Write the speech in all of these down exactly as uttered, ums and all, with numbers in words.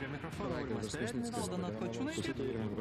Prie mikrofono Aurimas Perednis, Aldona Atkočiūnaitė.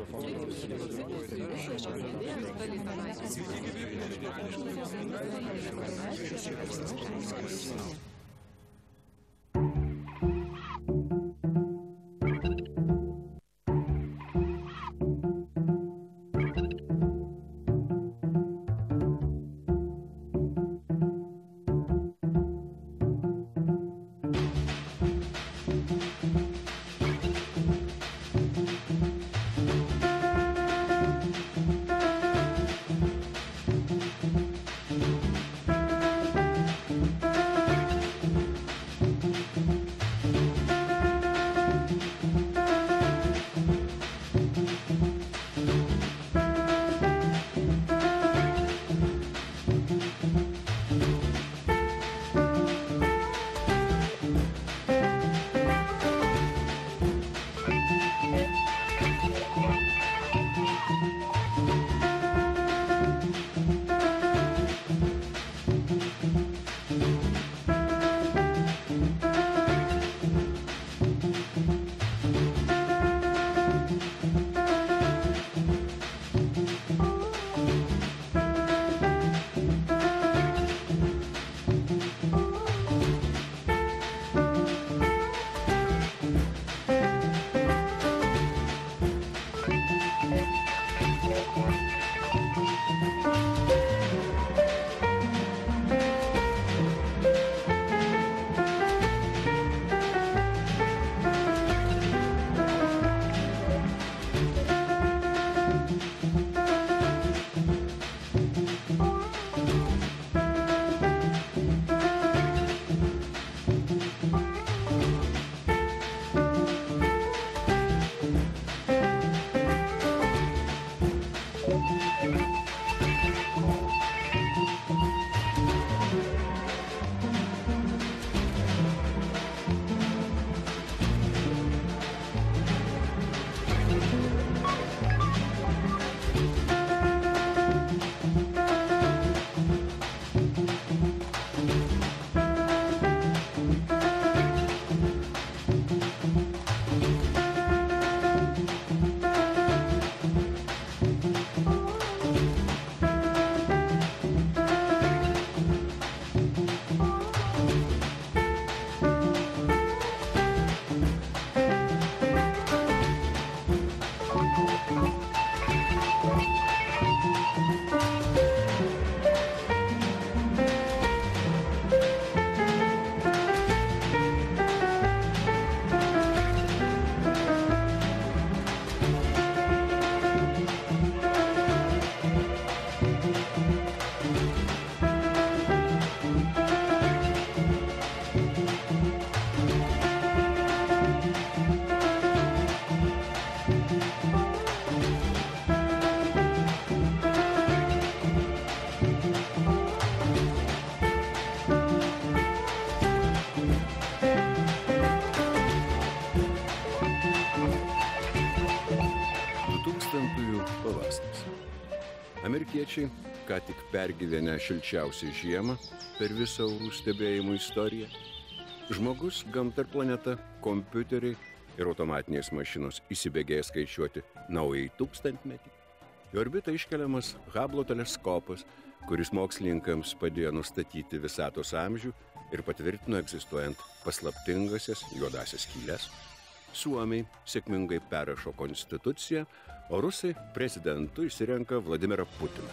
Amerikiečiai, ką tik pergyvenę šilčiausią žiemą per visą orų stebėjimų istoriją, žmogus, gamta ir planeta, kompiuteriai ir automatinės mašinos įsibėgėja skaičiuoti naująjį tūkstantmetį. Į orbitą iškeliamas Hubble'o teleskopas, kuris mokslininkams padėjo nustatyti visatos amžių ir patvirtino egzistuojant paslaptingasias juodasias skyles. Suomiai sėkmingai perrašo konstituciją, o rusai prezidentu išsirenka Vladimirą Putiną.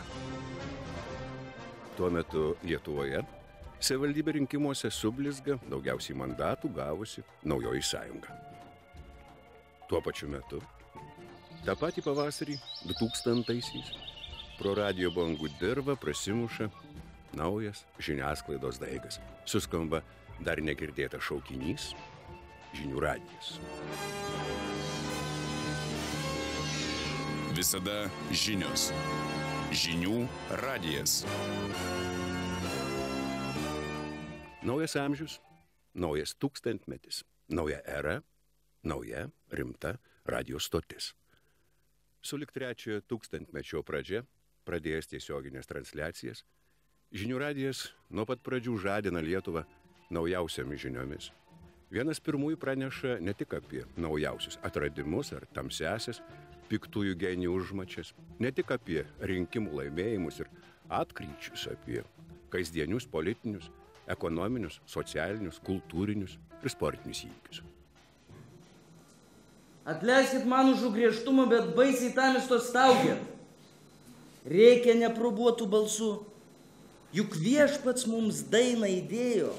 Tuo metu Lietuvoje savivaldybių rinkimuose sublizga daugiausiai mandatų gavusi Naujoji sąjunga. Tuo pačiu metu, tą patį pavasarį du tūkstantaisiais, pro radijo bangų dirvą prasimuša naujas žiniasklaidos daigas. Suskamba dar negirdėtas šaukinys – Žinių radijas. Visada žinios. Žinių radijas. Naujas amžius, naujas tūkstantmetis, nauja era, nauja rimta radijo stotis. Sulig trečiojo tūkstantmečio pradžia, pradėjęs tiesioginės transliacijas, Žinių radijas nuo pat pradžių žadina Lietuvą naujausiamis žiniomis, Vienas pirmųjų praneša ne tik apie naujausius atradimus ar tamsiasias piktųjų genijų užmačias, ne tik apie rinkimų laimėjimus ir atkryčius, apie kasdienius politinius, ekonominius, socialinius, kultūrinius ir sportinius įvykius. Atleiskit man už griežtumą, bet baisiai tamisto staugė. Reikia neprobuotų balsų. Juk viešpats mums dainą įdėjo,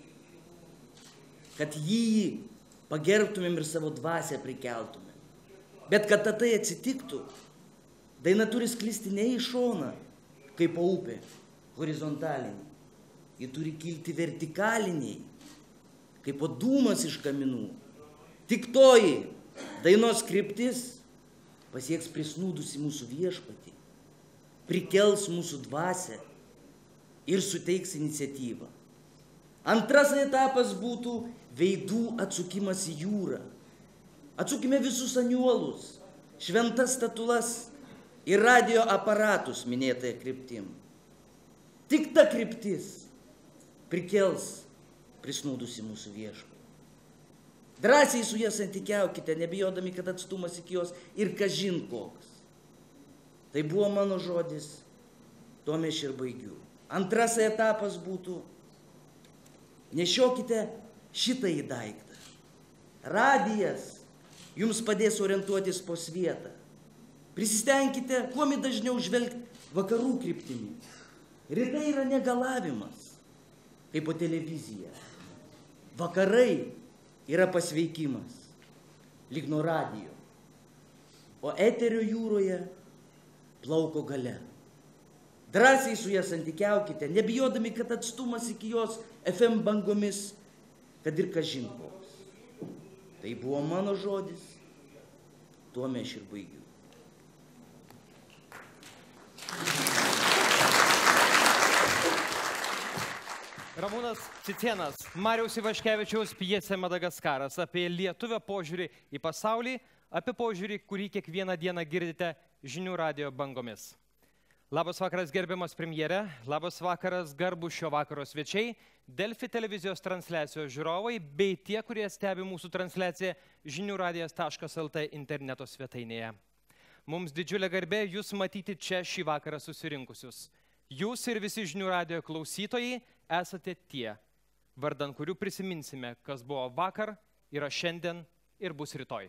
kad jį pagerbtumėm ir savo dvasią prikeltumėm. Bet kad tai atsitiktų, daina turi sklisti ne į šoną, kaip po upė, horizontaliniai. Ji turi kilti vertikaliniai, kaip po dūmas iš kaminų. Tik toji dainos kryptis pasieks prisnūdusi mūsų viešpatį, prikels mūsų dvasią ir suteiks iniciatyvą. Antras etapas būtų veidų atsukimas į jūrą. Atsukime visus aniuolus, šventas statulas ir radio aparatus minėtąją kryptim. Tik ta kryptis prikels prisnūdusi mūsų viešpatį. Drąsiai su ja santykiaukite, nebijodami, kad atstumas iki jos ir kažin koks. Tai buvo mano žodis, tuom aš ir baigiu. Antras etapas būtų nešiokite šitą į daiktą. Radijas jums padės orientuotis po svietą. Prisistengkite kuo dažniau žvelgti vakarų kryptimi. Rytai yra negalavimas, kaip po televizija. Vakarai yra pasveikimas, lyg nuo radijo. O eterio jūroje plauko gale. Drąsiai su ja santykiaukite, nebijodami, kad atstumas iki jos F M bangomis, kad ir kažin koks. Tai buvo mano žodis, tuo aš ir baigiu. Ramūnas Cicėnas, Mariaus Ivaškevičiaus pjesė Madagaskaras apie lietuvio požiūrį į pasaulį, apie požiūrį, kurį kiekvieną dieną girdite žinių radijo bangomis. Labas vakaras gerbiamas premjere, labas vakaras garbūs šio vakaro svečiai, Delfi televizijos transliacijos žiūrovai bei tie, kurie stebi mūsų transliaciją žinių radijas taškas el t interneto svetainėje. Mums didžiulė garbė jūs matyti čia šį vakarą susirinkusius. Jūs ir visi žinių radijo klausytojai esate tie, vardan kurių prisiminsime, kas buvo vakar, yra šiandien ir bus rytoj.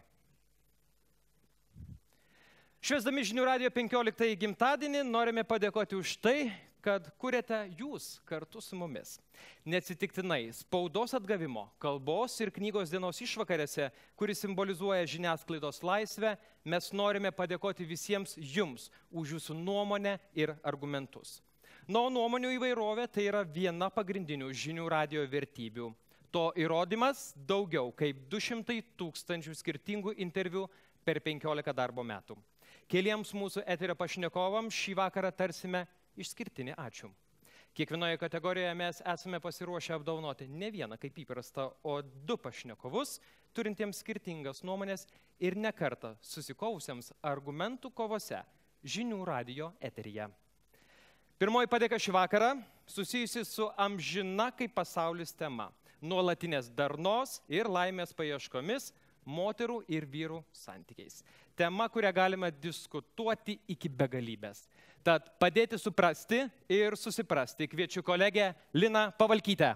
Švęsdami žinių radijo penkioliktąjį gimtadienį norime padėkoti už tai, kad kuriate jūs kartu su mumis. Neatsitiktinai spaudos atgavimo, kalbos ir knygos dienos išvakarėse, kuris simbolizuoja žiniasklaidos laisvę, mes norime padėkoti visiems jums už jūsų nuomonę ir argumentus. Na, o nuomonių įvairovė tai yra viena pagrindinių žinių radijo vertybių. To įrodymas daugiau kaip du šimtai tūkstančių skirtingų interviu per penkiolika darbo metų. Keliems mūsų eterio pašnekovams šį vakarą tarsime išskirtinį ačiū. Kiekvienoje kategorijoje mes esame pasiruošę apdovanoti ne vieną kaip įprasta, o du pašnekovus, turintiems skirtingas nuomonės ir ne kartą susikausiems argumentų kovose žinių radijo eteryje. Pirmoji padėka šį vakarą susijusi su amžina kaip pasaulis tema, nuolatinės darnos ir laimės paieškomis, moterų ir vyrų santykiais. Tema, kurią galime diskutuoti iki begalybės. Tad padėti suprasti ir susiprasti kviečiu kolegę Liną Pavalkytę.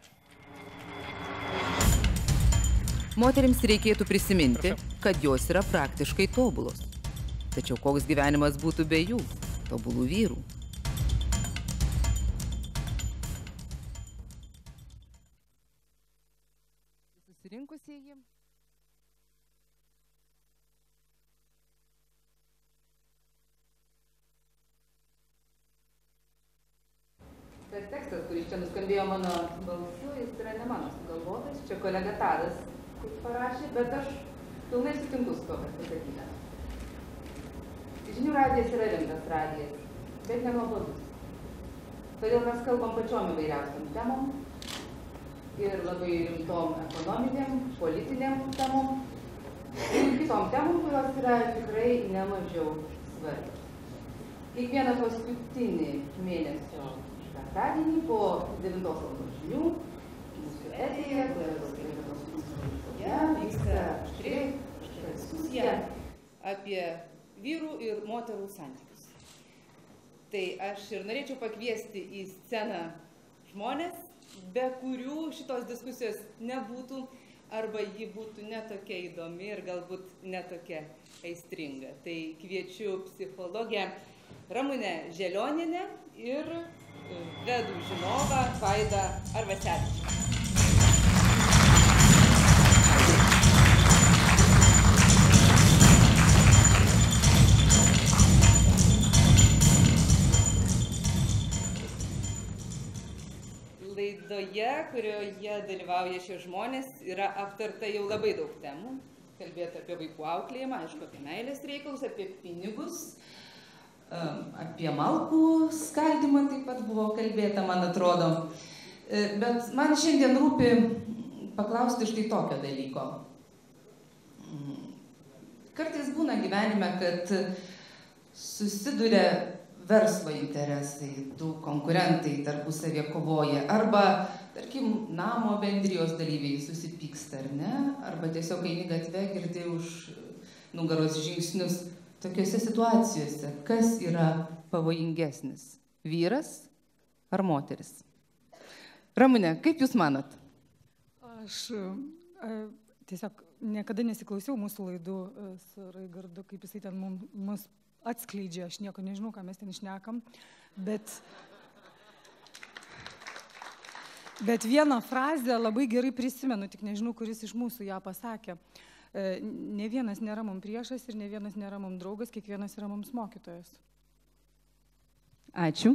Moterims reikėtų prisiminti, kad jos yra praktiškai tobulos. Tačiau koks gyvenimas būtų be jų, tobulų vyrų? Susirinkusieji. Tas tekstas, kuris čia nuskambėjo mano balsu, jis yra ne mano sugalvotas, čia kolega Tadas parašė, bet aš pilnai sutinku su to, kas pasakyta. Žinių radijas yra rimtas radijas, bet nenuobodus. Todėl mes kalbam pačiom įvairiausiam temom ir labai rimtom ekonominėm, politiniam temom ir kitom temom, kurios yra tikrai nemažiau svarbios. Kiekvieną paskutinį mėnesio penktadienį po devintos valandos žinių mūsų eteryje, kurios skirtos mūsų Seime vyksta aštri diskusija apie vyrų ir moterų santykius. Tai aš ir norėčiau pakviesti į sceną žmonės, be kurių šitos diskusijos nebūtų, arba ji būtų netokia įdomi ir galbūt netokia aistringa. Tai kviečiu psichologę Ramunę Želionienę ir vedų žinovą Vaidą Arvasevičių. Laidoje, kurioje dalyvauja šie žmonės, yra aptarta jau labai daug temų. Kalbėta apie vaikų auklėjimą, aišku, apie meilės reikalus, apie pinigus, apie malkų skaldymą taip pat buvo kalbėta, man atrodo. Bet man šiandien rūpi paklausti štai tokio dalyko. Kartais būna gyvenime, kad susiduria verslo interesai, du konkurentai tarpusavie kovoja, arba, tarkim, namo bendrijos dalyviai susipyksta, ar ne, arba tiesiog eini gatve, girdi už nugaros žingsnius. Tokiose situacijose, kas yra pavojingesnis? Vyras ar moteris? Ramune, kaip Jūs manot? Aš a, tiesiog niekada nesiklausiau mūsų laidų su Raigardu, kaip jisai ten mums, mus atskleidžia, aš nieko nežinau, ką mes ten išnekam, bet, bet vieną frazę labai gerai prisimenu, tik nežinau, kuris iš mūsų ją pasakė. Ne vienas nėra mums priešas ir ne vienas nėra mums draugas, kiekvienas yra mums mokytojas. Ačiū.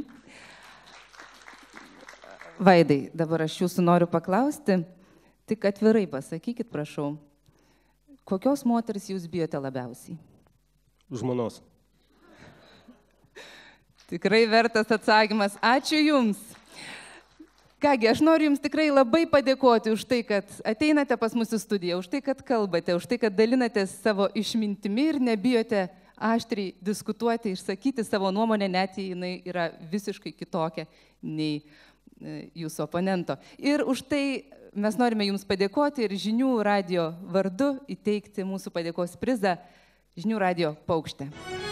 Vaidai, dabar aš Jūsų noriu paklausti, tik atvirai pasakykit, prašau, kokios moters Jūs bijote labiausiai? Žmonos. Tikrai vertas atsakymas. Ačiū Jums. Kągi, aš noriu Jums tikrai labai padėkoti už tai, kad ateinate pas mūsų studiją, už tai, kad kalbate, už tai, kad dalinatės savo išmintimi ir nebijote aštriai diskutuoti, išsakyti savo nuomonę, net jei jinai yra visiškai kitokia nei Jūsų oponento. Ir už tai mes norime Jums padėkoti ir Žinių radijo vardu įteikti mūsų padėkos prizą Žinių radijo Paukštė.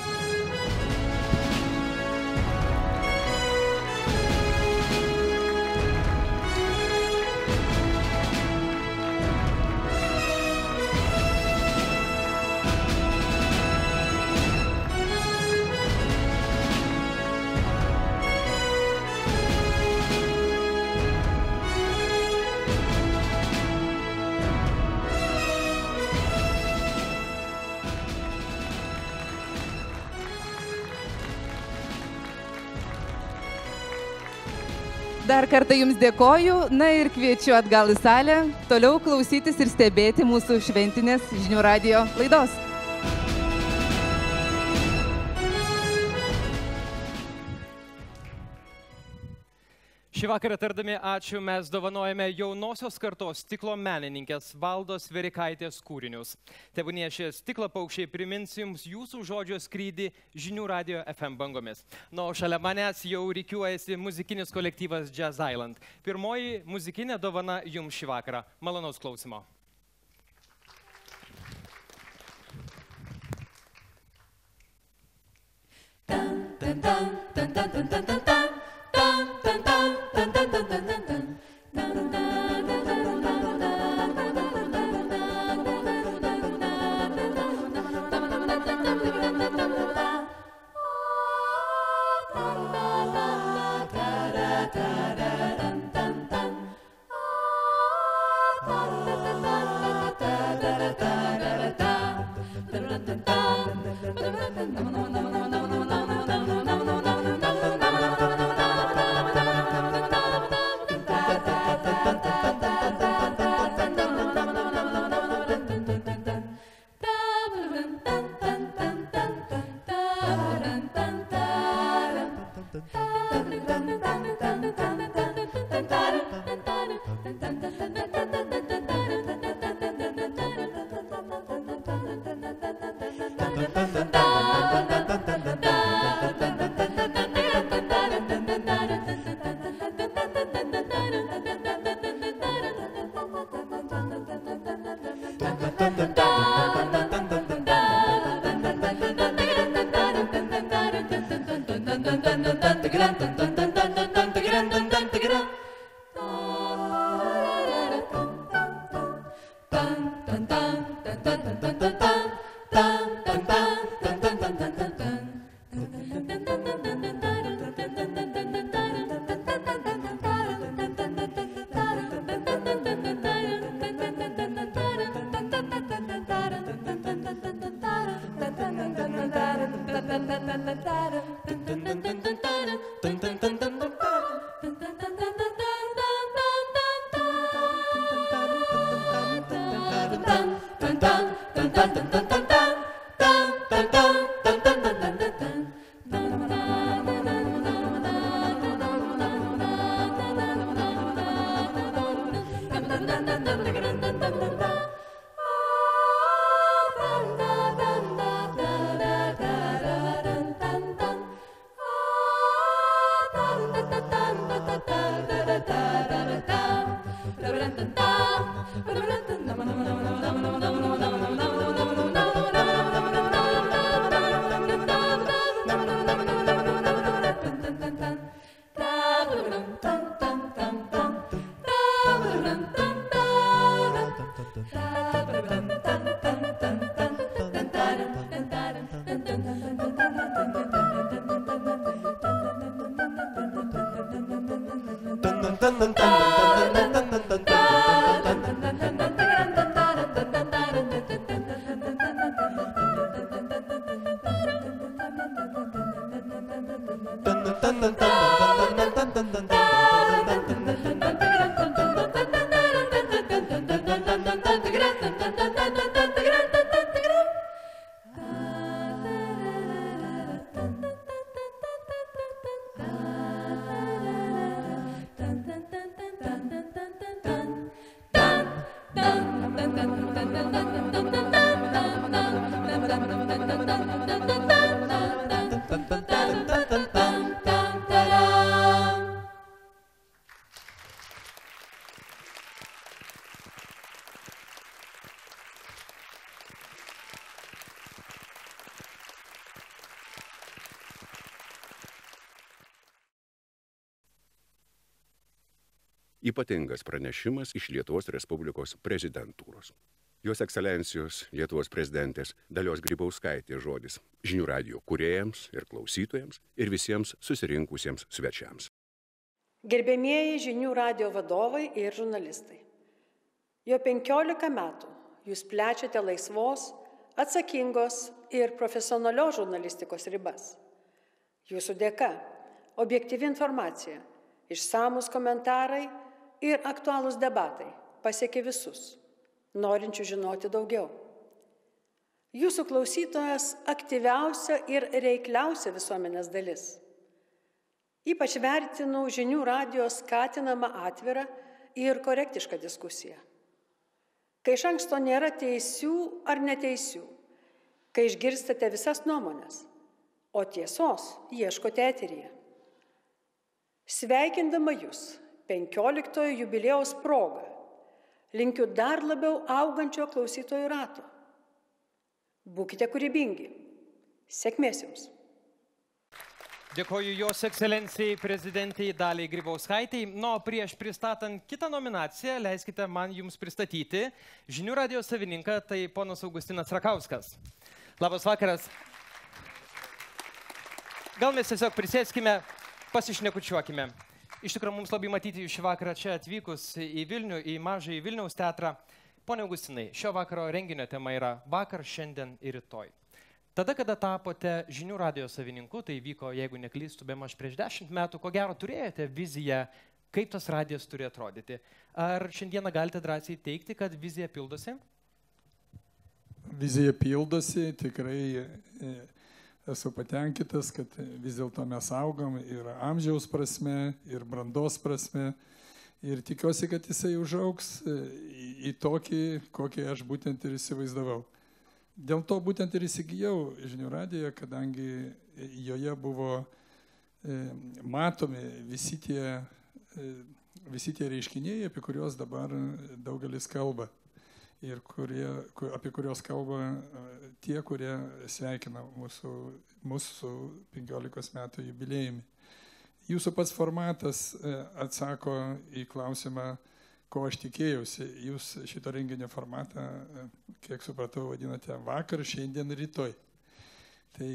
Dar kartą Jums dėkoju, na ir kviečiu atgal į salę, toliau klausytis ir stebėti mūsų šventinės Žinių radijo laidos. Šį vakarą tardami ačiū mes dovanojame jaunosios kartos stiklo menininkės Valdos Verikaitės kūrinius. Tebūnie šie stiklo paukščiai primins Jums Jūsų žodžio skrydį Žinių radijo F M bangomis. Na, o šalia manęs jau rikiuojasi muzikinis kolektyvas Jazz Island. Pirmoji muzikinė dovana Jums šį vakarą. Malonaus klausimo. Dun, dun, dun, dun, dun, dun, dun, dun, dun. Dun, dun, dun, dun, dun, dun, dun, dun, dun. Dun, dun, dun, dun, dun, dun, dun, dun. Ypatingas pranešimas iš Lietuvos Respublikos prezidentūros. Jos ekscelencijos Lietuvos prezidentės Dalios Grybauskaitės žodis žinių radijo kūrėjams ir klausytojams ir visiems susirinkusiems svečiams. Gerbėmieji žinių radijo vadovai ir žurnalistai. Jau penkiolika metų jūs plečiate laisvos, atsakingos ir profesionalios žurnalistikos ribas. Jūsų dėka objektyvi informacija, išsamus komentarai ir aktualūs debatai pasiekė visus, norinčių žinoti daugiau. Jūsų klausytojas aktyviausia ir reikliausia visuomenės dalis. Ypač vertinu žinių radijo skatinamą atvirą ir korektišką diskusiją. Kai iš anksto nėra teisių ar neteisių, kai išgirstate visas nuomonės, o tiesos ieškote eteryje. Sveikindama jūs penkioliktojo jubiliejaus progą, linkiu dar labiau augančio klausytojų rato. Būkite kūrybingi. Sėkmės jums. Dėkoju Jos ekscelencijai prezidentei Daliai Grybauskaitei. Nu, prieš pristatant kitą nominaciją, leiskite man jums pristatyti žinių radijo savininką, tai ponas Augustinas Rakauskas. Labas vakaras. Gal mes tiesiog prisėskime, pasišnekučiuokime. Iš tikrųjų, mums labai matyti jūs šį vakarą čia atvykus į Vilnių, į mažąjį Vilniaus teatrą. Pone Augustinai, šio vakaro renginio tema yra vakar, šiandien ir rytoj. Tada, kada tapote žinių radijo savininku, tai vyko, jeigu neklystu, bemaž prieš dešimt metų, ko gero turėjote viziją, kaip tas radijas turi atrodyti. Ar šiandieną galite drąsiai teikti, kad vizija pildosi? Vizija pildosi, tikrai esu patenkintas, kad vis dėlto mes augam ir amžiaus prasme, ir brandos prasme. Ir tikiuosi, kad jisai užaugs į tokį, kokį aš būtent ir įsivaizdavau. Dėl to būtent ir įsigijau žinių radiją, kadangi joje buvo matomi visi tie, visi tie reiškiniai, apie kuriuos dabar daugelis kalba. ir kurie, apie kurios kalba tie, kurie sveikina mūsų, mūsų penkiolikos metų jubiliejumi. Jūsų pats formatas atsako į klausimą, ko aš tikėjausi. Jūs šito renginio formatą, kiek supratau, vadinate vakar, šiandien, rytoj. Tai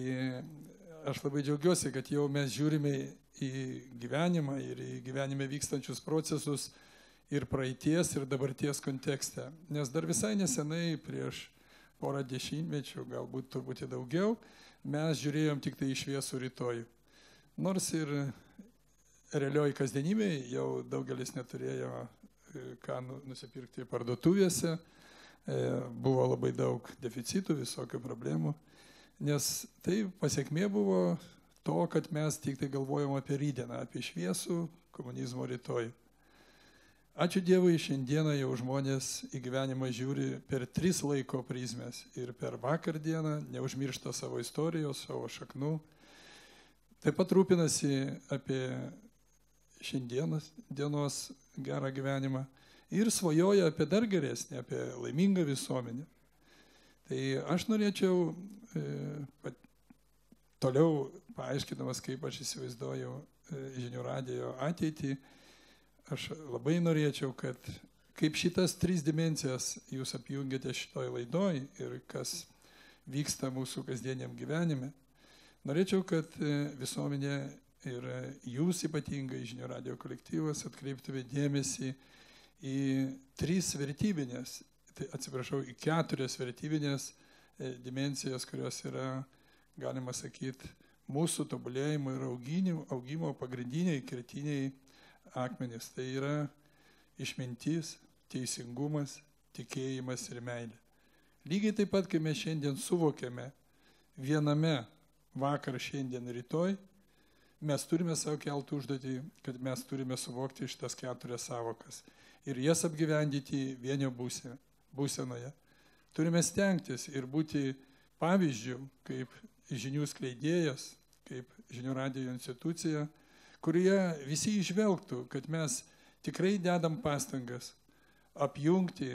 aš labai džiaugiuosi, kad jau mes žiūrime į gyvenimą ir į gyvenime vykstančius procesus ir praeities, ir dabarties kontekste. Nes dar visai nesenai, prieš porą dešimtmečių, galbūt truputį daugiau, mes žiūrėjom tik tai į šviesų rytojų. Nors ir realioji kasdienybėje jau daugelis neturėjo ką nusipirkti parduotuvėse, buvo labai daug deficitų, visokių problemų, nes tai pasiekmė buvo to, kad mes tik tai galvojom apie rytdieną, apie šviesų komunizmo rytojų. Ačiū Dievui, šiandieną jau žmonės į gyvenimą žiūri per tris laiko prizmes ir per vakar dieną, neužmiršta savo istorijos, savo šaknų. Taip pat rūpinasi apie šiandienos dienos gerą gyvenimą ir svajoja apie dar geresnį, apie laimingą visuomenę. Tai aš norėčiau e, toliau paaiškinamas, kaip aš įsivaizduoju e, žinių radijo ateitį. Aš labai norėčiau, kad kaip šitas tris dimensijas jūs apjungėte šitoj laidoj ir kas vyksta mūsų kasdieniam gyvenime, norėčiau, kad visuomenė ir jūs ypatingai žinių radijo kolektyvas atkreiptume dėmesį į tris vertybinės, tai atsiprašau, į keturias vertybinės dimensijas, kurios yra, galima sakyti, mūsų tobulėjimo ir augimo, augimo pagrindiniai, kertiniai akmenys. Tai yra išmintis, teisingumas, tikėjimas ir meilė. Lygiai taip pat, kai mes šiandien suvokiame viename vakar, šiandien, rytoj, mes turime savo keltų užduotį, kad mes turime suvokti šitas keturias savokas ir jas apgyvendyti vienio būsenoje. Turime stengtis ir būti pavyzdžių kaip žinių skleidėjas, kaip žinių radijo institucija, kurie visi išvelgtų, kad mes tikrai dedam pastangas apjungti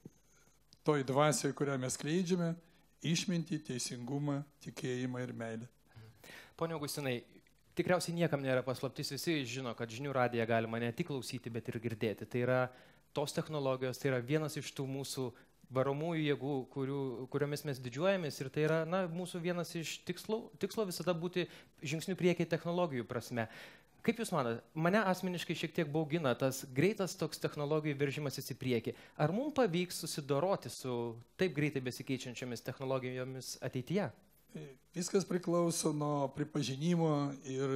toj dvasioje, kurią mes skleidžiame, išmintį, teisingumą, tikėjimą ir meilę. Pone Augustinai, tikriausiai niekam nėra paslaptis, visi žino, kad žinių radiją galima ne tik klausyti, bet ir girdėti. Tai yra tos technologijos, tai yra vienas iš tų mūsų varomųjų jėgų, kurių, kuriomis mes didžiuojamės, ir tai yra na, mūsų vienas iš tikslų, tikslo visada būti žingsnių priekiai technologijų prasme. Kaip Jūs manote, mane asmeniškai šiek tiek baugina tas greitas toks technologijų veržimasis į priekį. Ar mums pavyks susidoroti su taip greitai besikeičiančiomis technologijomis ateityje? Viskas priklauso nuo pripažinimo ir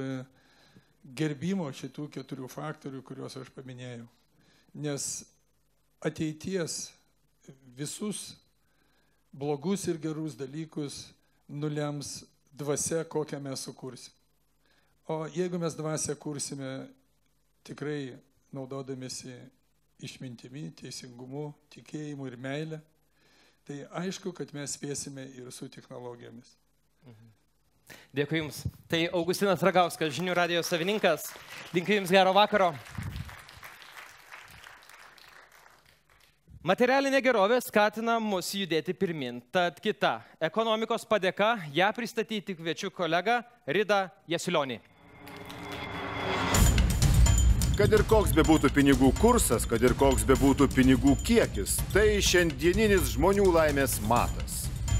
gerbimo šitų keturių faktorių, kuriuos aš paminėjau. Nes ateities visus blogus ir gerus dalykus nulems dvasia, kokią mes sukursim. O jeigu mes dvasią kursime tikrai naudodamėsi išmintimi, teisingumu, tikėjimu ir meilę, tai aišku, kad mes spėsime ir su technologijomis. Mhm. Dėkui Jums. Tai Augustinas Ragauskas, žinių radijo savininkas. Linkiu Jums gero vakaro. Materialinė gerovė skatina mus judėti pirmin. Tad kita ekonomikos padėka, ją pristatyti kviečiu kolegą Ridą Jasilionį. Kad ir koks bebūtų pinigų kursas, kad ir koks bebūtų pinigų kiekis, tai šiandieninis žmonių laimės matas.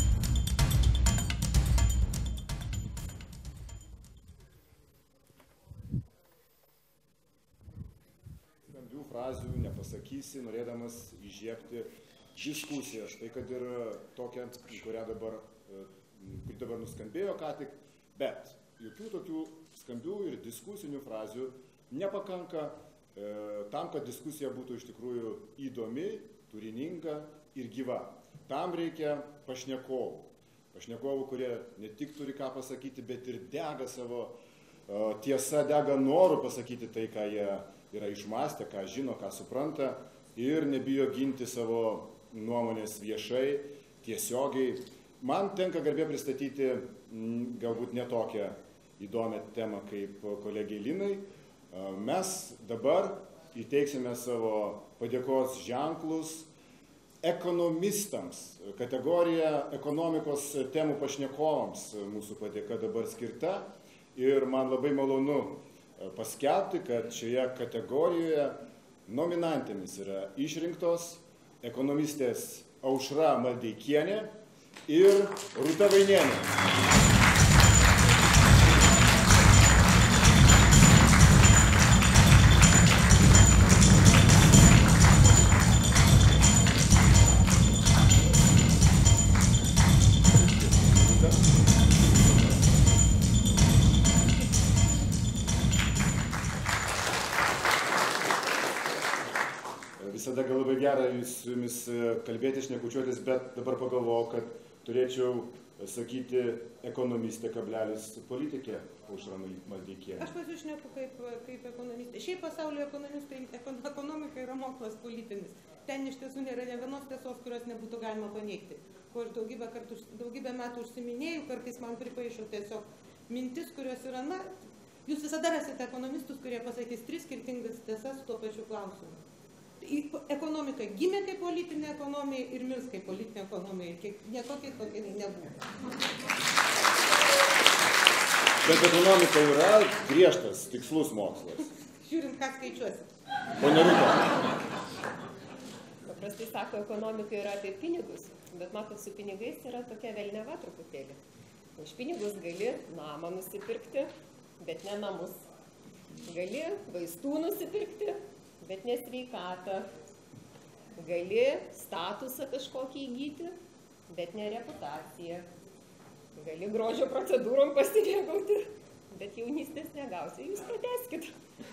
Skambių frazių nepasakysi, norėdamas įžiebti diskusiją. Štai kad ir tokia, kurią dabar, kuri dabar nuskambėjo ką tik, bet jokių tokių skambių ir diskusinių frazių nepakanka e, tam, kad diskusija būtų iš tikrųjų įdomi, turininga ir gyva. Tam reikia pašnekovų. Pašnekovų, kurie ne tik turi ką pasakyti, bet ir dega savo e, tiesa, dega noru pasakyti tai, ką jie yra išmąstę, ką žino, ką supranta ir nebijo ginti savo nuomonės viešai, tiesiogiai. Man tenka garbė pristatyti m, galbūt netokią įdomią temą kaip kolegiai Linai. Mes dabar įteiksime savo padėkos ženklus ekonomistams, kategorija ekonomikos temų pašnekovams mūsų padėka dabar skirta. Ir man labai malonu paskelbti, kad šioje kategorijoje nominantėmis yra išrinktos ekonomistės Aušra Maldeikienė ir Rūta Vainienė. Visada gal labai gera su jumis kalbėti, šnekučiuotis, bet dabar pagalvojau, kad turėčiau sakyti ekonomistė kablelis politikė Aušra Maldeikienė. Aš pasišneku kaip, kaip ekonomistė. Šiaip pasaulio ekonomistai, ekonomika yra mokslas politinis. Ten iš tiesų nėra ne vienos tiesos, kurios nebūtų galima paneigti. Ko aš daugybę, kartų, daugybę metų užsiminėjau, kartais man pripaišo tiesiog mintis, kurios yra, na, jūs visada rasite ekonomistus, kurie pasakys tris skirtingas tiesas tuo pačiu klausimu. Ekonomika gimė kaip politinė ekonomija ir mirs kaip politinė ekonomija. Nieko kito nebuvo. Bet ekonomika yra griežtas, tikslus mokslas. Žiūrint, ką skaičiuosi. Ponia Rūta. Paprastai sako, ekonomika yra apie pinigus, bet matot, su pinigais yra tokia velniava truputėlį. Už pinigus gali namą nusipirkti, bet ne namus. Gali vaistų nusipirkti, bet ne sveikatą. Gali statusą kažkokį įgyti, bet ne reputaciją. Gali grožio procedūrom pasimėgauti, bet jaunystės negausi. Jūs pratęskit.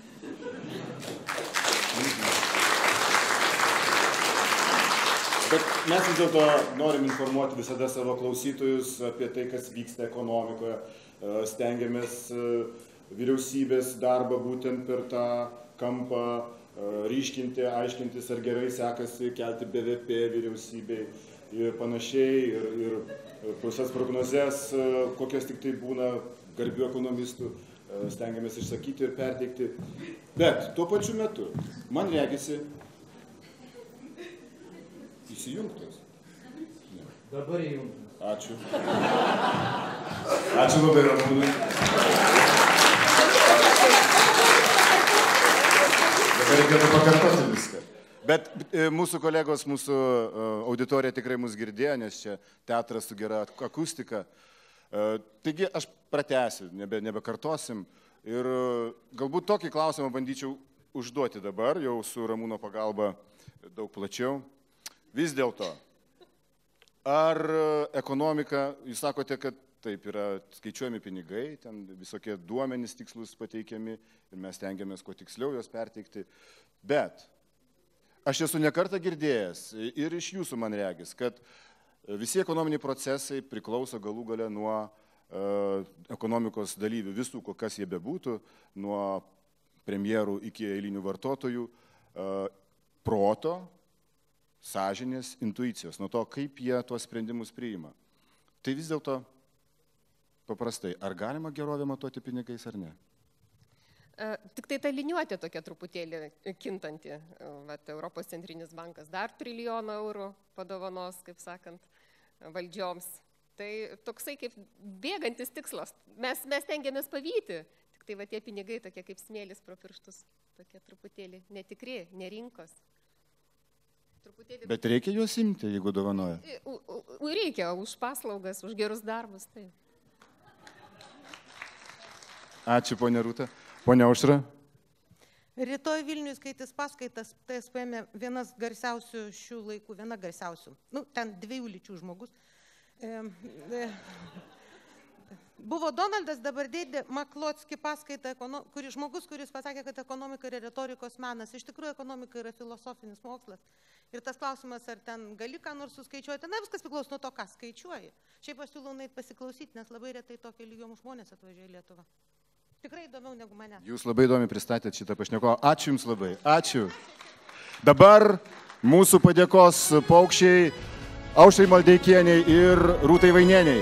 Bet mes vis dėlto norim informuoti visada savo klausytojus apie tai, kas vyksta ekonomikoje. Stengiamės vyriausybės darbą būtent per tą kampą ryškinti, aiškintis, ar gerai sekasi kelti B V P vyriausybei ir panašiai, ir, ir pusės prognozes, kokios tik tai būna garbių ekonomistų, stengiamės išsakyti ir perteikti. Bet tuo pačiu metu, man regisi, įsijungtos. Ne. Dabar įjungtos. Ačiū. Ačiū labai, Ramūnai. Reikėtų pakartoti viską. Bet mūsų kolegos, mūsų auditorija tikrai mus girdėjo, nes čia teatras su gera akustika. Taigi aš pratęsiu, nebe, nebekartosim. Ir galbūt tokį klausimą bandyčiau užduoti dabar, jau su Ramūno pagalba daug plačiau. Vis dėlto, ar ekonomika, jūs sakote, kad taip yra skaičiuojami pinigai, ten visokie duomenys tikslus pateikiami ir mes tengiamės kuo tiksliau juos perteikti. Bet aš esu nekartą girdėjęs ir iš jūsų man regis, kad visi ekonominiai procesai priklauso galų gale nuo uh, ekonomikos dalyvių, visų, kokias jie bebūtų, nuo premjerų iki eilinių vartotojų, uh, proto, sąžinės, intuicijos, nuo to, kaip jie tuos sprendimus priima. Tai vis dėlto paprastai, ar galima gerovę matuoti pinigais ar ne? Tik tai ta liniuotė tokia truputėlį kintanti. Vat, Europos centrinis bankas dar trilijoną eurų padovanos, kaip sakant, valdžioms. Tai toksai kaip bėgantis tikslas. Mes, mes tengiamės pavyti, tik tai va tie pinigai tokie kaip smėlis pro pirštus, tokie truputėlį netikri, nerinkos. Truputėlį... Bet reikia juos imti, jeigu dovanoja? Reikia, už paslaugas, už gerus darbus, taip. Ačiū, ponia Rūta. Ponia Aušra. Rytoj Vilniui skaitys paskaitas, T S P M vienas garsiausių šių laikų, viena garsiausių, nu, ten dviejų lyčių žmogus. E, e, buvo Donaldas, dabar dėdė Maklotski paskaita, kuri, žmogus, kuris pasakė, kad ekonomika yra retorikos menas. Iš tikrųjų, ekonomika yra filosofinis mokslas. Ir tas klausimas, ar ten gali ką nors suskaičiuoti, na, viskas priklauso nuo to, ką skaičiuoji. Šiaip aš siūlau nueit pasiklausyti, nes labai retai tokio lygio žmonės atvažiuoja į Lietuvą. Tikrai įdomiau negu mane. Jūs labai įdomiai pristatėt šitą pašnekovą. Ačiū Jums labai. Ačiū. Dabar mūsų padėkos paukščiai Aušrai Maldeikieniai ir Rūtai Vainieniai.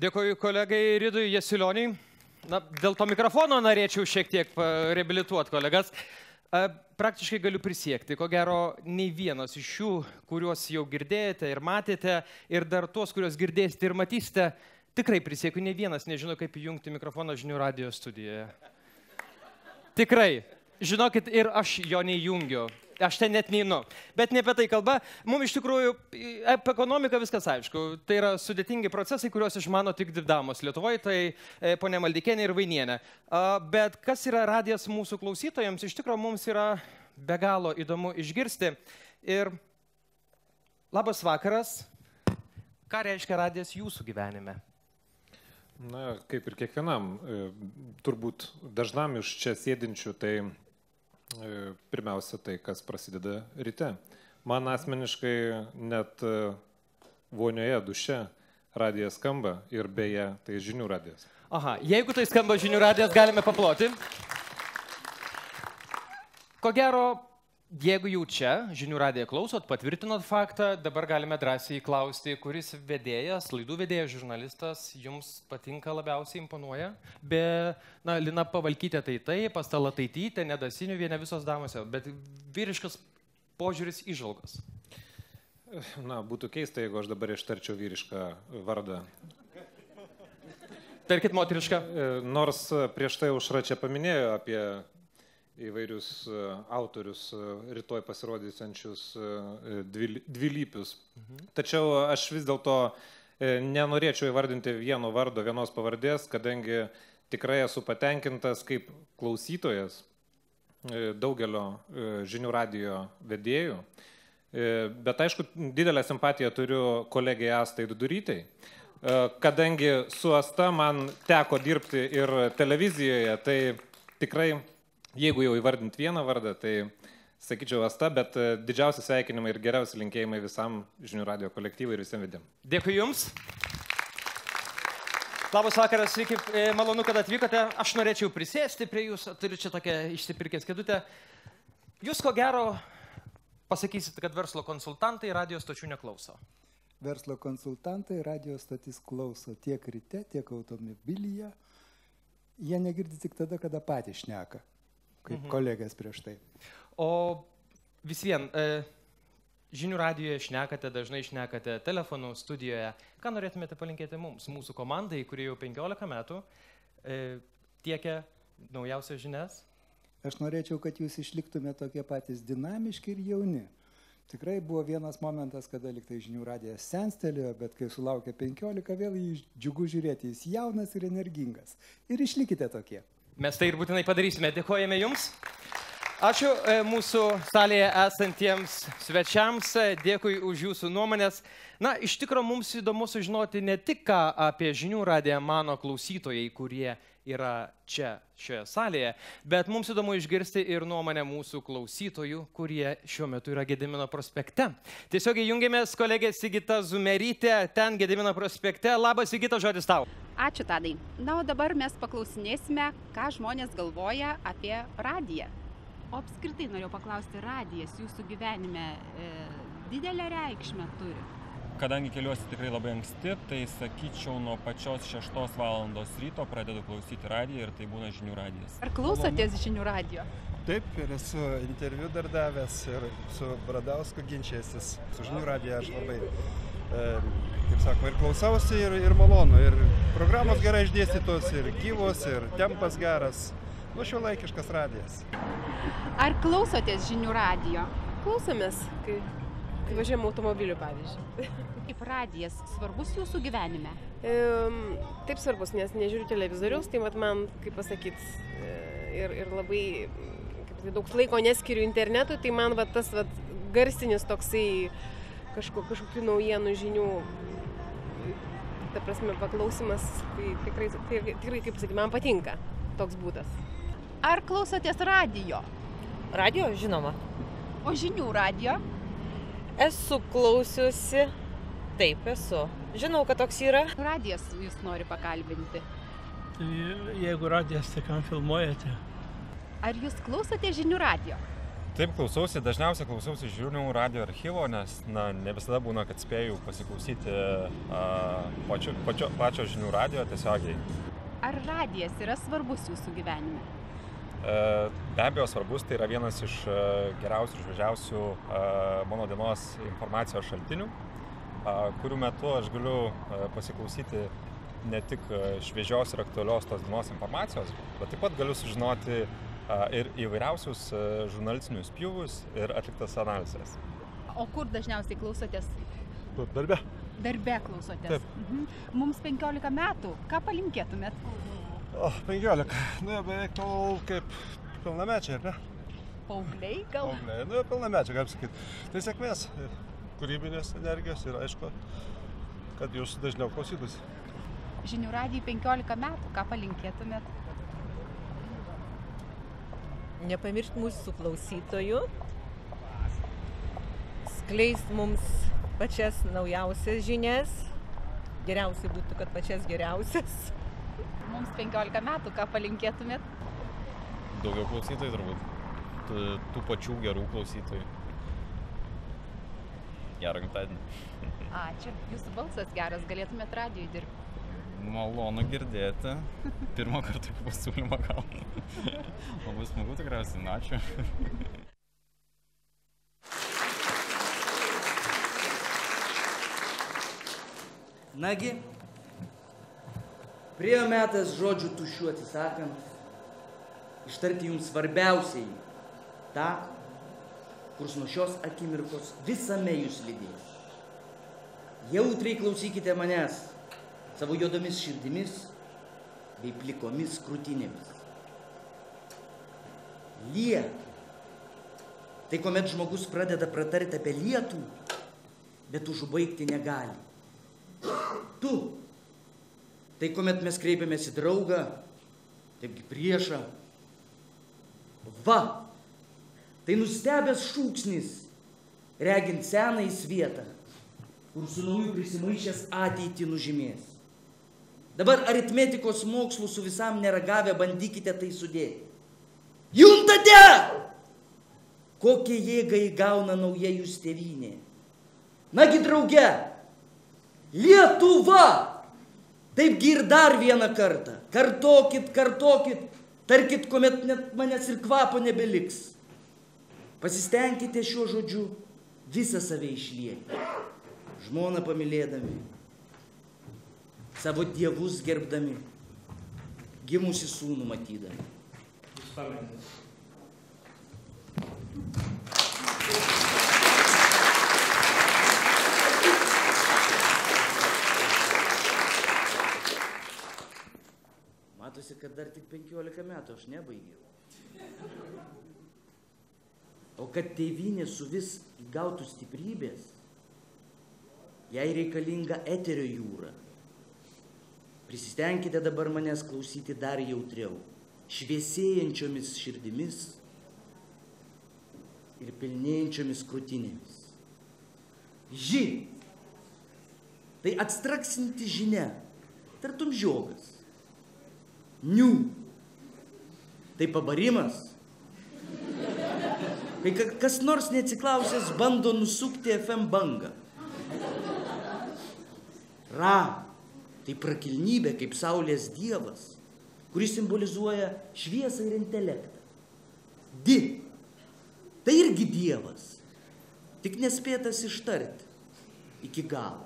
Dėkoju kolegai Ridui Jasilioniui. Na, dėl to mikrofono norėčiau šiek tiek reabilituoti kolegas. Praktiškai galiu prisiekti, ko gero, nei vienas iš jų, kuriuos jau girdėjote ir matėte, ir dar tuos, kuriuos girdėsite ir matysite, tikrai prisiekiu, nei vienas nežino, kaip įjungti mikrofoną Žinių radijo studijoje. Tikrai. Žinokit, ir aš jo neįjungiu. Aš ten net neinu. Bet ne apie tai kalba. Mums iš tikrųjų, apie ekonomiką viskas aišku. Tai yra sudėtingi procesai, kuriuos išmano tik dvi damos Lietuvoje, tai ponia Maldeikienė ir Vainienė. Bet kas yra radijas mūsų klausytojams, iš tikrųjų mums yra be galo įdomu išgirsti. Ir labas vakaras. Ką reiškia radijas jūsų gyvenime? Na, kaip ir kiekvienam, turbūt dažnam iš čia sėdinčių, tai pirmiausia tai, kas prasideda ryte. Man asmeniškai net vonioje duše radijas skamba ir beje, tai Žinių radijas. Aha, jeigu tai skamba Žinių radijas, galime paploti. Ko gero, jeigu jau čia Žinių radiją klausot, patvirtinot faktą, dabar galime drąsiai klausti, kuris vedėjas, laidų vedėjas, žurnalistas jums patinka labiausiai, imponuoja. Be, na, Lina Pavalkytė tai tai, Pastala Taitytė, Nedasinių vienė visos damose, bet vyriškas požiūris įžvalgos. Na, būtų keista, jeigu aš dabar ištarčiau vyrišką vardą. Tarkit moterišką. Nors prieš tai Aušra čia paminėjo apie įvairius autorius rytoj pasirodysiančius dvilypius. Mhm. Tačiau aš vis dėlto nenorėčiau įvardinti vieno vardo, vienos pavardės, kadangi tikrai esu patenkintas kaip klausytojas daugelio Žinių radijo vedėjų. Bet aišku, didelę simpatiją turiu kolegijai Astai Dudurytei, kadangi su Asta man teko dirbti ir televizijoje, tai tikrai jeigu jau įvardint vieną vardą, tai sakyčiau Asta, bet didžiausi sveikinimai ir geriausi linkėjimai visam Žinių radijo kolektyvui ir visiems vedėm. Dėkui Jums. Labas vakaras, sveiki, malonu, kad atvykote. Aš norėčiau prisėsti prie Jūsų, turiu čia tokią išsipirkęs kėdutę. Jūs ko gero pasakysit, kad verslo konsultantai radio stočių neklauso. Verslo konsultantai radio stotis klauso tiek ryte, tiek automobilyje. Jie negirdi tik tada, kada patys šneka. Kaip mhm. kolegas prieš tai. O vis vien, e, Žinių radijoje šnekate, dažnai šnekate telefonu, studijoje. Ką norėtumėte palinkėti mums, mūsų komandai, kurie jau penkiolika metų e, tiekia naujausias žinias? Aš norėčiau, kad jūs išliktumėte tokie patys dinamiški ir jauni. Tikrai buvo vienas momentas, kada liktai Žinių radijas senstelėjo, bet kai sulaukė penkiolika, vėl jį džiugu žiūrėti, jis jaunas ir energingas. Ir išlikite tokie. Mes tai ir būtinai padarysime. Dėkojame Jums. Ačiū mūsų salėje esantiems svečiams. Dėkui už Jūsų nuomonės. Na, iš tikrųjų, mums įdomu sužinoti ne tik, ką apie Žinių radiją mano klausytojai, kurie yra čia, šioje salėje, bet mums įdomu išgirsti ir nuomonę mūsų klausytojų, kurie šiuo metu yra Gedimino prospekte. Tiesiogiai jungiamės kolegė Sigita Zumerytė, ten Gedimino prospekte. Labas, Sigita, žodis tau. Ačiū, Tadai. Na, o dabar mes paklausinėsime, ką žmonės galvoja apie radiją. O apskritai norėjau paklausti, radijas jūsų gyvenime e, didelę reikšmę turi? Kadangi keliuosi tikrai labai anksti, tai sakyčiau, nuo pačios šeštos valandos ryto pradedu klausyti radiją ir tai būna Žinių radijas. Ar klausotės Žinių radijo? Taip, ir esu interviu dar davęs ir su Bradausku ginčėsis. Su Žinių radija aš labai, e, kaip sako, ir klausausi, ir, ir malonu. Ir programos gerai išdėstytos, ir gyvos, ir tempas geras. Nu, šiuolaikiškas radijas. Ar klausotės Žinių radijo? Klausomės, kai, kai važiuojam automobiliu, pavyzdžiui. Kaip radijas svarbus jūsų gyvenime? E, taip svarbus, nes nežiūriu televizoriaus, tai mat man, kaip pasakyt, ir, ir labai kaip, daug laiko neskiriu internetui, tai man va, tas va, garsinis toksai kažko, kažkokių naujienų žinių, ta prasme, paklausimas, tai tikrai, tai, tikrai kaip pasakyti, man patinka toks būdas. Ar klausotės radijo? Radio, žinoma. O Žinių radijo? Esu klausiusi. Taip, esu. Žinau, kad toks yra. Radijas jūs nori pakalbinti. Tai jeigu radijas, tai kam filmuojate? Ar jūs klausote Žinių radijo? Taip, klausausi, dažniausiai klausausi žinių radio archyvo, nes na, ne visada būna, kad spėjau pasiklausyti a, pačio, pačio, pačio žinių radio tiesiogiai. Ar radijas yra svarbus jūsų gyvenime? E, be abejo svarbus, tai yra vienas iš e, geriausių ir šviežiausių e, mano dienos informacijos šaltinių, a, kurių metu aš galiu e, pasiklausyti ne tik šviežios ir aktualios tos dienos informacijos, bet taip pat galiu sužinoti ir įvairiausius žurnalistinius pjūvius ir atliktas analizės. O kur dažniausiai klausotės? Darbe. Darbe klausotės. Taip. Mhm. Mums penkiolika metų. Ką palinkėtumėt? O, penkiolika. Nu, jau beveik tol kaip pilnamečiai, ar ne? Paaugliai gal? Paaugliai. Nu, pilnamečiai, galim sakyti. Tai sėkmės, kūrybinės energijos ir aišku, kad jūs dažniau klausytųsi. Žinių radijai penkiolika metų. Ką palinkėtumėt? Nepamiršti mūsų klausytojų, skleist mums pačias naujausias žinias, geriausiai būtų, kad pačias geriausias. Mums penkiolika metų, ką palinkėtumėt? Daugiau klausytojų turbūt, tų, tų pačių gerų klausytojų. Gerą gimtadienį. Ačiū, jūsų balsas geras, galėtumėt radijui dirbti. Malonu girdėti. Pirmą kartą pasiūlymą gaunu. Labai smagu tikriausiai. Ačiū. Nagi, priėjo metas žodžių tuščių atsisakant, ištarti jums svarbiausiai tą, kurs nuo šios akimirkos visame jūs lydės. Jautriai klausykite manęs savo juodomis širdimis bei plikomis krūtinėmis. Liet. Tai kuomet žmogus pradeda pratarti apie lietų, bet užbaigti negali. Tu. Tai kuomet mes kreipiamės į draugą, taipgi priešą. Va. Tai nustebęs šūksnis, regint senąjį svietą, kur su nauju prisimaišęs ateitį nužymės. Dabar aritmetikos mokslų su visam neragavę bandykite tai sudėti. Juntate? Kokią jėgą įgauna nauja jūs tėvynė? Nagi drauge, Lietuva! Taipgi ir dar vieną kartą. Kartokit, kartokit, tarkit, kuomet net manęs ir kvapo nebeliks. Pasistengkite šiuo žodžiu visą save išlieti. Žmoną pamylėdami, savo dievus gerbdami, gimusi sūnų matydami. Jūs pamenate. Matosi, kad dar tik penkiolika metų aš nebaigiau. O kad tėvynė su vis įgautų stiprybės, jai reikalinga eterio jūra. Prisistengkite dabar manęs klausyti dar jautriau, šviesėjančiomis širdimis ir pilnėjančiomis krūtinėmis. Ži. Tai abstraksinti žinia, tartum žiogas. Niu. Tai pabarimas. Kai kas nors neatsiklausęs bando nusukti F M bangą. Ra. Tai prakilnybė kaip saulės dievas, kuris simbolizuoja šviesą ir intelektą. Di. Tai irgi dievas, tik nespėtas ištarti iki galo.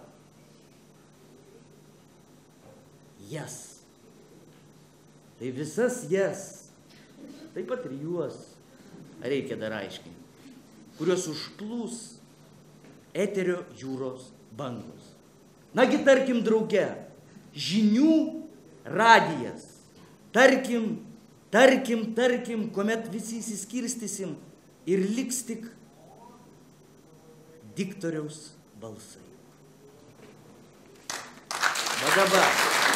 Jas. Tai visas jas, taip pat ir juos, reikia dar aiškinti, kuriuos užplūs eterio jūros bangos. Nagi tarkim drauge, žinių radijas. Tarkim, tarkim, tarkim, kuomet visi įsiskirstysim ir liks tik diktoriaus balsai. Va dabar.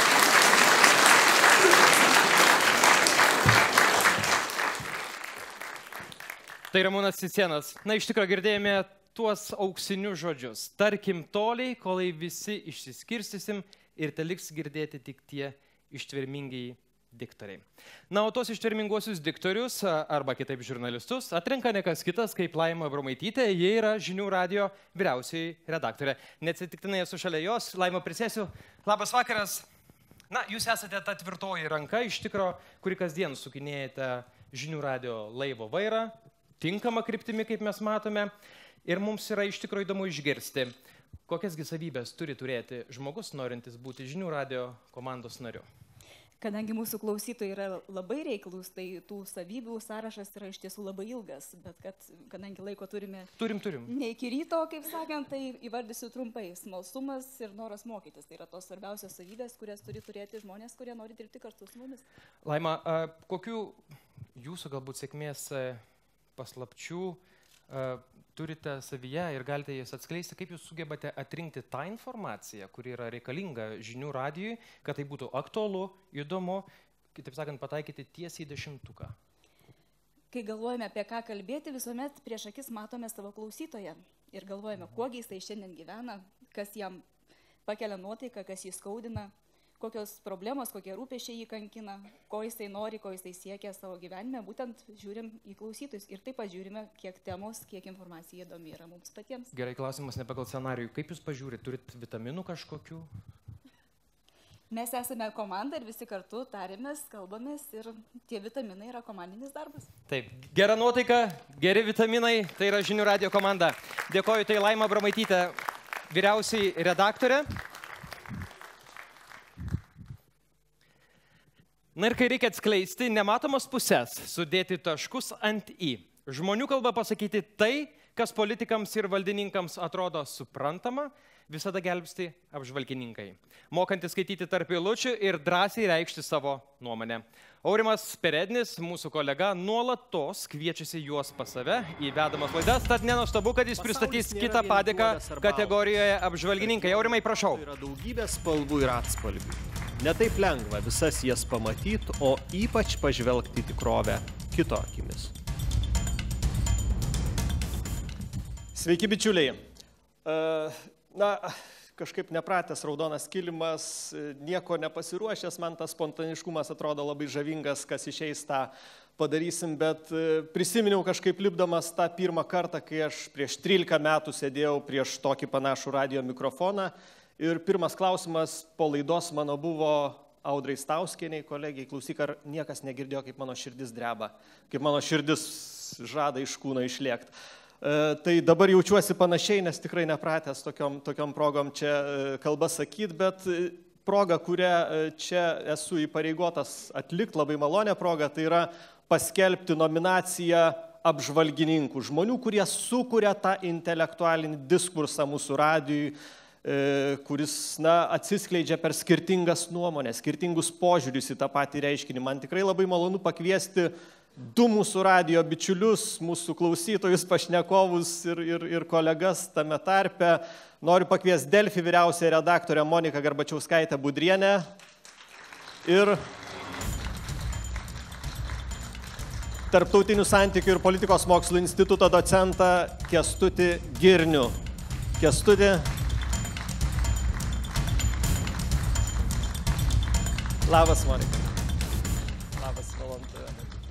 Tai Ramūnas Cicėnas. Na, iš tikrųjų girdėjome tuos auksinius žodžius. Tarkim toliai, kol visi išsiskirstysim ir te liks girdėti tik tie ištvermingiai diktoriai. Na, o tos ištverminguosius diktorius, arba kitaip žurnalistus, atrenka ne kas kitas kaip Laima Abromaitytė, jie yra Žinių radijo vyriausioji redaktorė. Neatsitiktinai esu šalia jos, Laima, prisėsiu. Labas vakaras. Na, jūs esate ta tvirtoji ranka, iš tikro, kuri kasdien sukinėjate Žinių radijo laivo vairą, tinkama kryptimi, kaip mes matome. Ir mums yra iš tikro įdomu išgirsti, kokiasgi savybės turi turėti žmogus, norintis būti Žinių radijo komandos nariu. Kadangi mūsų klausytojai yra labai reiklus, tai tų savybių sąrašas yra iš tiesų labai ilgas, bet kad, kadangi laiko turime... Turim, turim. Ne iki ryto, kaip sakant, tai įvardysiu trumpai. Smalsumas ir noras mokytis. Tai yra tos svarbiausios savybės, kurias turi turėti žmonės, kurie nori dirbti kartu su mumis. Laima, kokių jūsų galbūt sėkmės paslapčių turite savyje ir galite jas atskleisti, kaip jūs sugebate atrinkti tą informaciją, kuri yra reikalinga Žinių radijui, kad tai būtų aktualu, įdomu, kitaip sakant, pataikyti tiesiai į dešimtuką? Kai galvojame apie ką kalbėti, visuomet prieš akis matome savo klausytoją ir galvojame, kuogi jisai šiandien gyvena, kas jam pakelia nuotaiką, kas jį skaudina, kokios problemos, kokie rūpesčiai jį kankina, ko jisai nori, ko jisai siekia savo gyvenime, būtent žiūrim į klausytojus ir taip pat žiūrime, kiek temos, kiek informacija įdomi yra mums patiems. Gerai, klausimas ne pagal scenarijų. Kaip jūs pažiūrit, turit vitaminų kažkokių? Mes esame komanda ir visi kartu tarėmės, kalbamės ir tie vitaminai yra komandinis darbas. Taip, gera nuotaika, geri vitaminai, tai yra Žinių radijo komanda. Dėkoju, tai Laima Abromaitytė, vyriausiai redaktorė. Na ir kai reikia atskleisti nematomas pusės, sudėti taškus ant į. Žmonių kalba pasakyti tai, kas politikams ir valdininkams atrodo suprantama, visada gelbsti apžvalgininkai. Mokantis skaityti tarp eilučių ir drąsiai reikšti savo nuomonę. Aurimas Perednis, mūsų kolega, nuolatos kviečiasi juos pas save į vedamas laidas, tad nenuostabu, kad jis pristatys kitą padėką kategorijoje apžvalgininkai. Aurimai, prašau. Yra daugybė spalvų ir atspalvių. Netaip lengva visas jas pamatyti, o ypač pažvelgti tikrovę kito akimis. Sveiki, bičiuliai. Na, kažkaip nepratęs raudonas kilimas, nieko nepasiruošęs, man tas spontaniškumas atrodo labai žavingas, kas išeis tą padarysim, bet prisiminiau kažkaip lipdamas tą pirmą kartą, kai aš prieš trylika metų sėdėjau prieš tokį panašų radijo mikrofoną. Ir pirmas klausimas po laidos mano buvo Audrai Stauskieniai, kolegiai, klausyk, ar niekas negirdėjo, kaip mano širdis dreba, kaip mano širdis žada iš kūno išlėkti. E, tai dabar jaučiuosi panašiai, nes tikrai nepratęs tokiom, tokiom progom čia kalbą sakyti, bet proga, kurią čia esu įpareigotas atlikti, labai malonę progą, tai yra paskelbti nominaciją apžvalgininkų, žmonių, kurie sukuria tą intelektualinį diskursą mūsų radijui, kuris, na, atsiskleidžia per skirtingas nuomonės, skirtingus požiūrius į tą patį reiškinį. Man tikrai labai malonu pakviesti du mūsų radijo bičiulius, mūsų klausytojus, pašnekovus ir, ir, ir kolegas tame tarpe. Noriu pakviesti Delfi vyriausiąją redaktorę Moniką Garbačiauskaitę Budrienę ir Tarptautinių santykių ir politikos mokslų instituto docentą Kęstutį Girnių. Kęstuti. Labas, Monika. Labas, Valantė.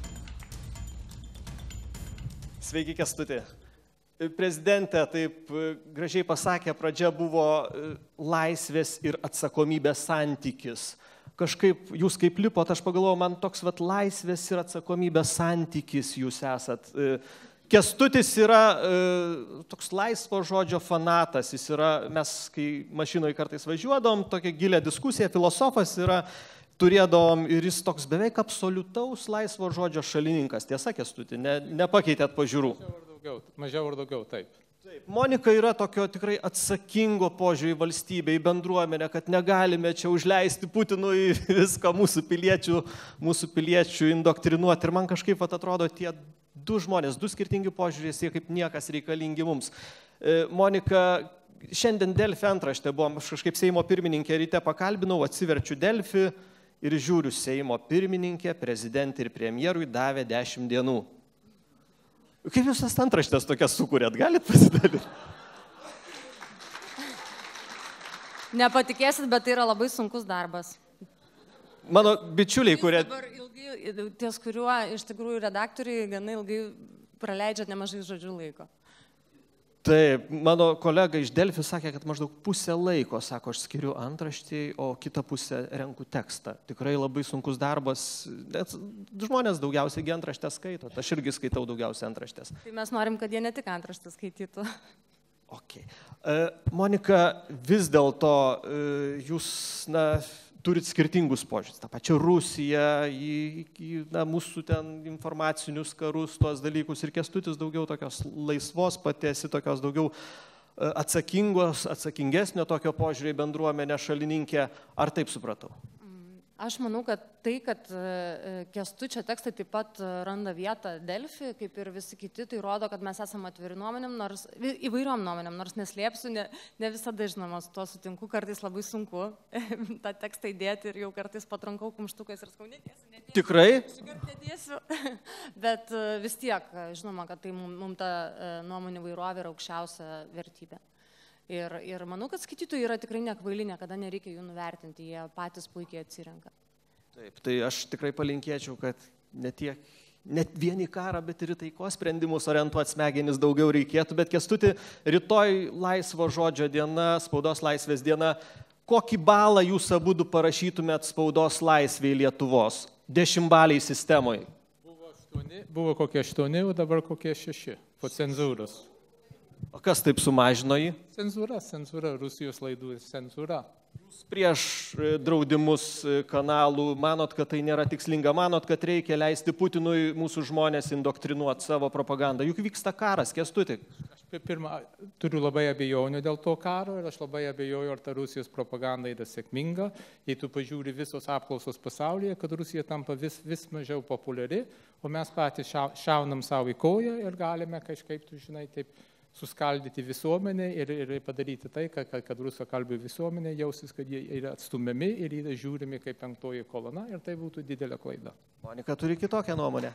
Sveiki, Kęstuti. Prezidentė taip gražiai pasakė, pradžia buvo laisvės ir atsakomybės santykis. Kažkaip jūs kaip lipot, aš pagalvojau, man toks vat laisvės ir atsakomybės santykis jūs esat. Kęstutis yra e, toks laisvo žodžio fanatas, jis yra, mes kai mašinoje kartais važiuodom, tokia gilė diskusija, filosofas yra, turėdom ir jis toks beveik absoliutaus laisvo žodžio šalininkas. Tiesa, Kęstuti, ne, nepakeitėt pažiūrų. Mažiau ir daugiau, mažiau ir daugiau, taip. Taip. Monika yra tokio tikrai atsakingo požiūrį į valstybę, į bendruomenę, kad negalime čia užleisti Putinui viską mūsų piliečių, mūsų piliečių indoktrinuoti. Ir man kažkaip atrodo tie du žmonės, du skirtingi požiūrės, jie kaip niekas reikalingi mums. Monika, šiandien Delfi antraštė buvom, aš kažkaip Seimo pirmininkė ryte pakalbinau, atsiverčiu Delfi ir žiūriu, Seimo pirmininkė, prezidentė ir premjerui davė dešimt dienų. Kaip jūs tas antraštės tokias sukūrėt, galit pasidalyti? Nepatikėsit, bet tai yra labai sunkus darbas. mano bičiuliai, kurie... Dabar ilgai, ties kuriuo iš tikrųjų redaktoriai gana ilgai praleidžia nemažai žodžių laiko. Taip, mano kolega iš Delfi sakė, kad maždaug pusę laiko, sako, aš skiriu antraštį, o kitą pusę renku tekstą. Tikrai labai sunkus darbas, net žmonės daugiausiai antraštę skaito, aš irgi skaitau daugiausiai antraštės. Tai mes norim, kad jie ne tik antraštę skaitytų. Okay. Monika, vis dėlto jūs na, turit skirtingus požiūrės. Ta pačia Rusija, į, į na, mūsų ten informacinius karus, tuos dalykus. Ir Kęstutis daugiau tokios laisvos patiesi, tokios daugiau atsakingos, atsakingesnio tokio požiūrį į bendruomenę šalininkė. Ar taip supratau? Aš manau, kad tai, kad Kęstučio tekstai taip pat randa vietą Delfi, kaip ir visi kiti, tai rodo, kad mes esame atviri nuomonėm, nors įvairiom nuomonėm, nors neslėpsiu, ne, ne visada žinoma, su tuo sutinku, kartais labai sunku tą tekstą įdėti ir jau kartais patrankau kumštukais ir skau, nedėsiu, nedėsiu. Tikrai? Nedėsiu. Bet vis tiek, žinoma, kad tai mums ta nuomonė vairovė yra aukščiausia vertybė. Ir, ir manau, kad skaitytojai yra tikrai nekvaili, niekada nereikia jų nuvertinti, jie patys puikiai atsirenka. Taip, tai aš tikrai palinkėčiau, kad ne tiek, net vieni karą, bet ir taikos sprendimus orientuoti smegenis daugiau reikėtų. Bet Kęstuti, rytoj laisvo žodžio diena, spaudos laisvės diena. Kokį balą jūs abudu parašytumėt spaudos laisvėje Lietuvos? Dešimtbaliai sistemoje. Buvo, aštuoni, buvo kokie aštuoni, o dabar kokie šeši po cenzūros. O kas taip sumažino jį? Cenzūra, cenzūra, Rusijos laidų cenzūra. Jūs prieš draudimus kanalų manot, kad tai nėra tikslinga, manot, kad reikia leisti Putinui mūsų žmonės indoktrinuoti savo propagandą. Juk vyksta karas, Kęstuti. Aš pirmą turiu labai abejonių dėl to karo ir aš labai abejoju, ar ta Rusijos propaganda yra sėkminga. Jei tu pažiūri visos apklausos pasaulyje, kad Rusija tampa vis, vis mažiau populiari, o mes patys šaunam savo į koją ir galime kažkaip, tu žinai, taip suskaldyti visuomenę ir, ir padaryti tai, kad, kad rusakalbių visuomenė jausis, kad jie yra atstumiami ir yra žiūrimi kaip penktoji kolona ir tai būtų didelė klaida. Monika turi kitokią nuomonę.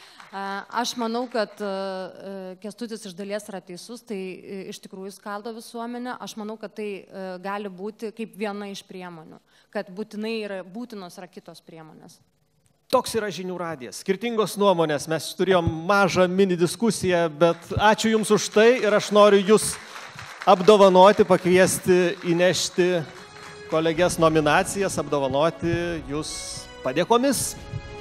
Aš manau, kad Kęstutis iš dalies yra teisus, tai iš tikrųjų skaldo visuomenę. Aš manau, kad tai gali būti kaip viena iš priemonių, kad būtinai yra, būtinos yra kitos priemonės. Toks yra žinių radijas. Skirtingos nuomonės. Mes turėjom mažą mini diskusiją, bet ačiū Jums už tai ir aš noriu Jūs apdovanoti, pakviesti, įnešti kolegės nominacijas, apdovanoti Jūs padėkomis.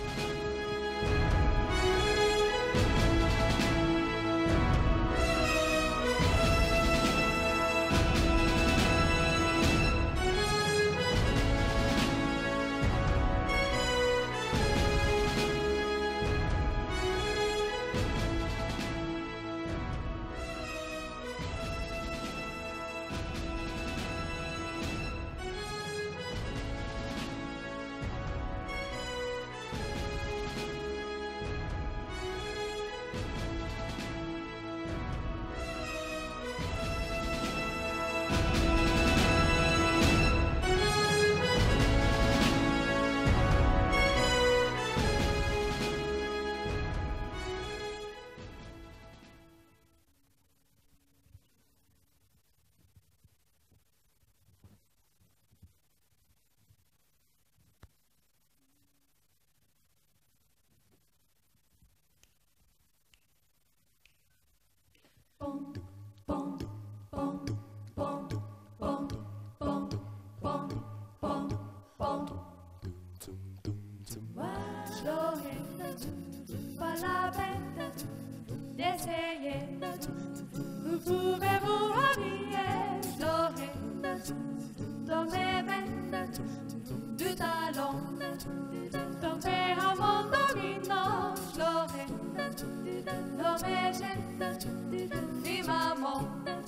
Vous pouvez-vous habiller, Lorraine, tombez bête, du talon, tombez à mon dominant, Lorraine, tombez jette, dis maman,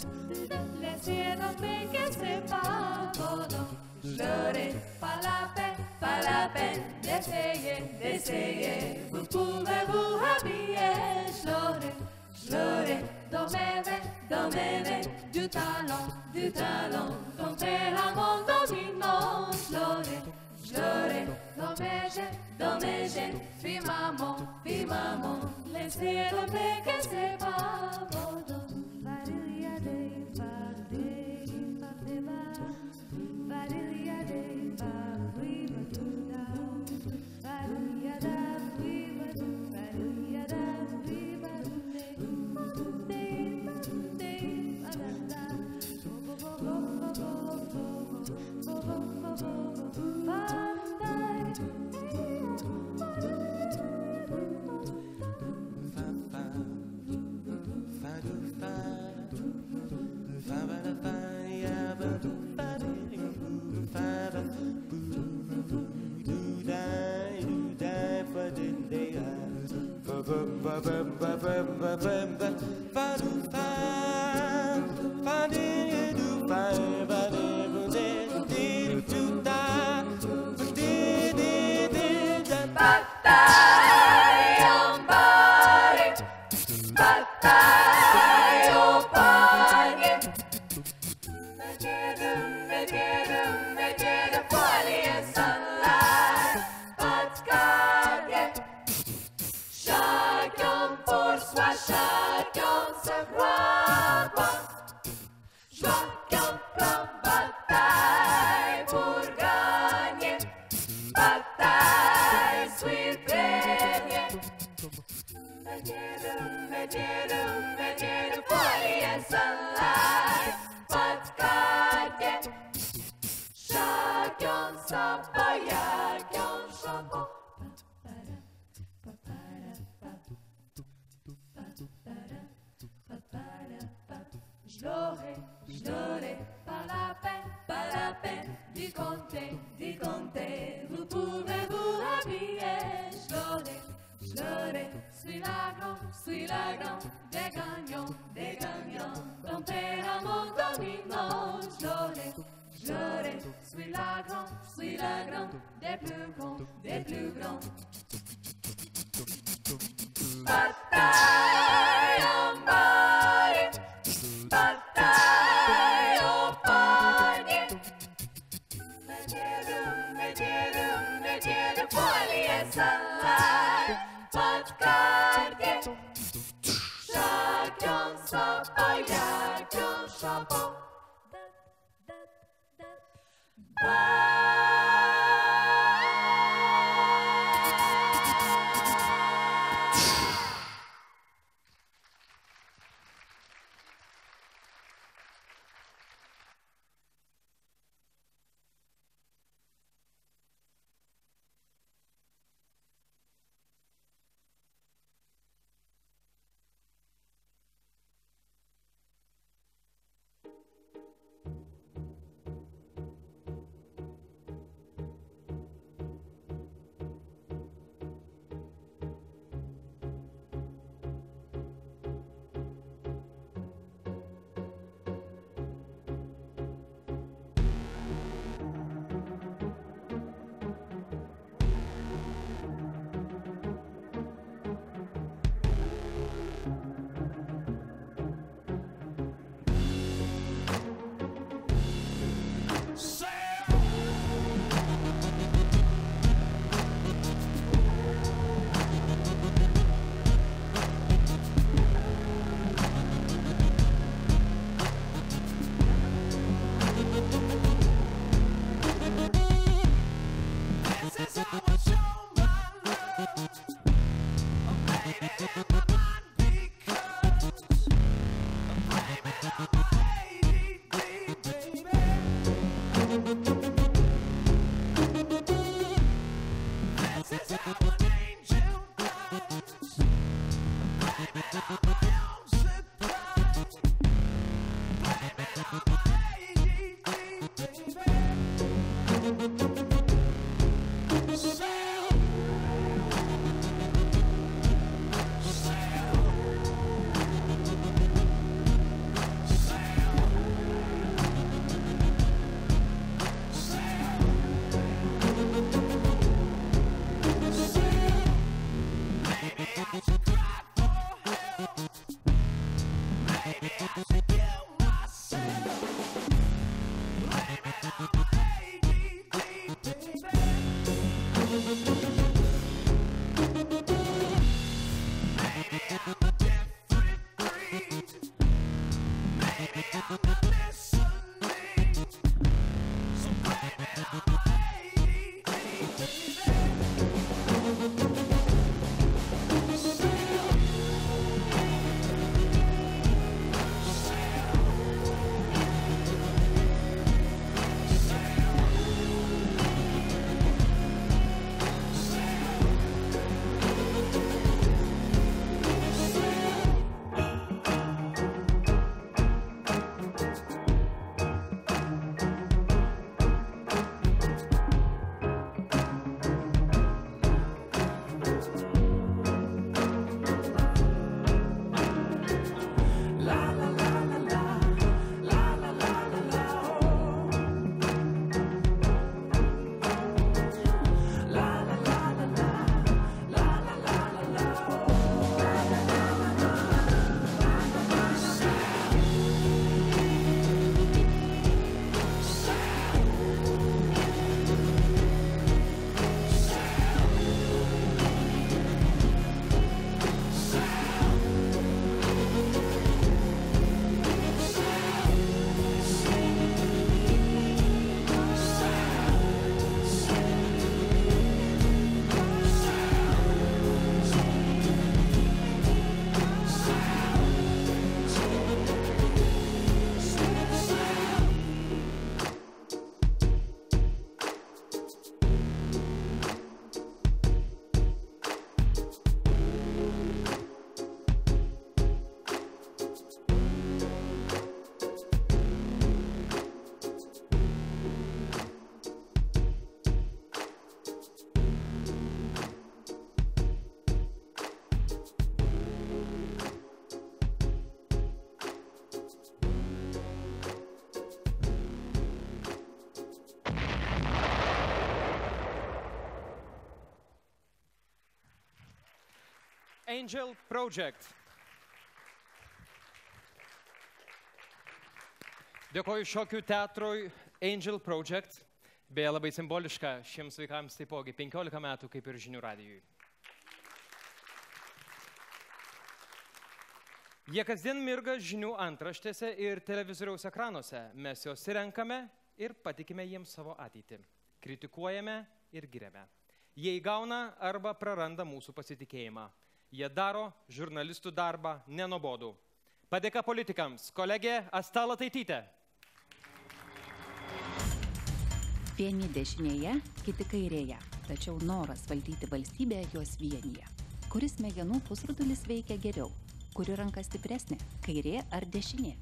laissez tomber que c'est pas bon, Lorraine, pas la peine, pas la peine d'essayer, d'essayer, vous pouvez-vous habiller, Lorraine, Lorraine, tombez bête, tombez bête, du talon, du talon, tombez à mon dominant, Lorraine, Lorraine, tombez jette, tombez jette, fille maman, fille maman, laissez tomber que c'est pas bon. Valilia de Valilia de Valilia de Valilia de J'l'aurais, j'l'aurais, par la peine, par la peine, du comté, du comté, vous pouvez vous habiller. J'l'aurais, j'l'aurais, suis la grande, suis la grande, des gagnants, des gagnants, tempérament dominant. J'l'aurais, j'l'aurais, suis la grande, suis la grande, des plus grands, des plus grands. Bataille en bari, bataille au panier. Métier de, métier de, métier de poilier salade, pas de quartier. Chacun sa paillette, un chapeau. Sail Angel Project. Dėkoju šokių teatrui Angel Project. Beje, labai simboliška šiems vaikams taipogi penkiolika metų, kaip ir žinių radijui. Jie kasdien mirga žinių antraštėse ir televizoriaus ekranuose. Mes juos renkame ir patikime jiems savo ateitį. Kritikuojame ir giriame. Jie įgauna arba praranda mūsų pasitikėjimą. Jie daro žurnalistų darbą nenobodų. Padėka politikams. Kolegė Asta Lataitytė. Vieni dešinėje, kiti kairėje, tačiau noras valdyti valstybę juos vienyje. Kuris smegenų pusrutulis veikia geriau? Kuri ranka stipresnė, kairė ar dešinė?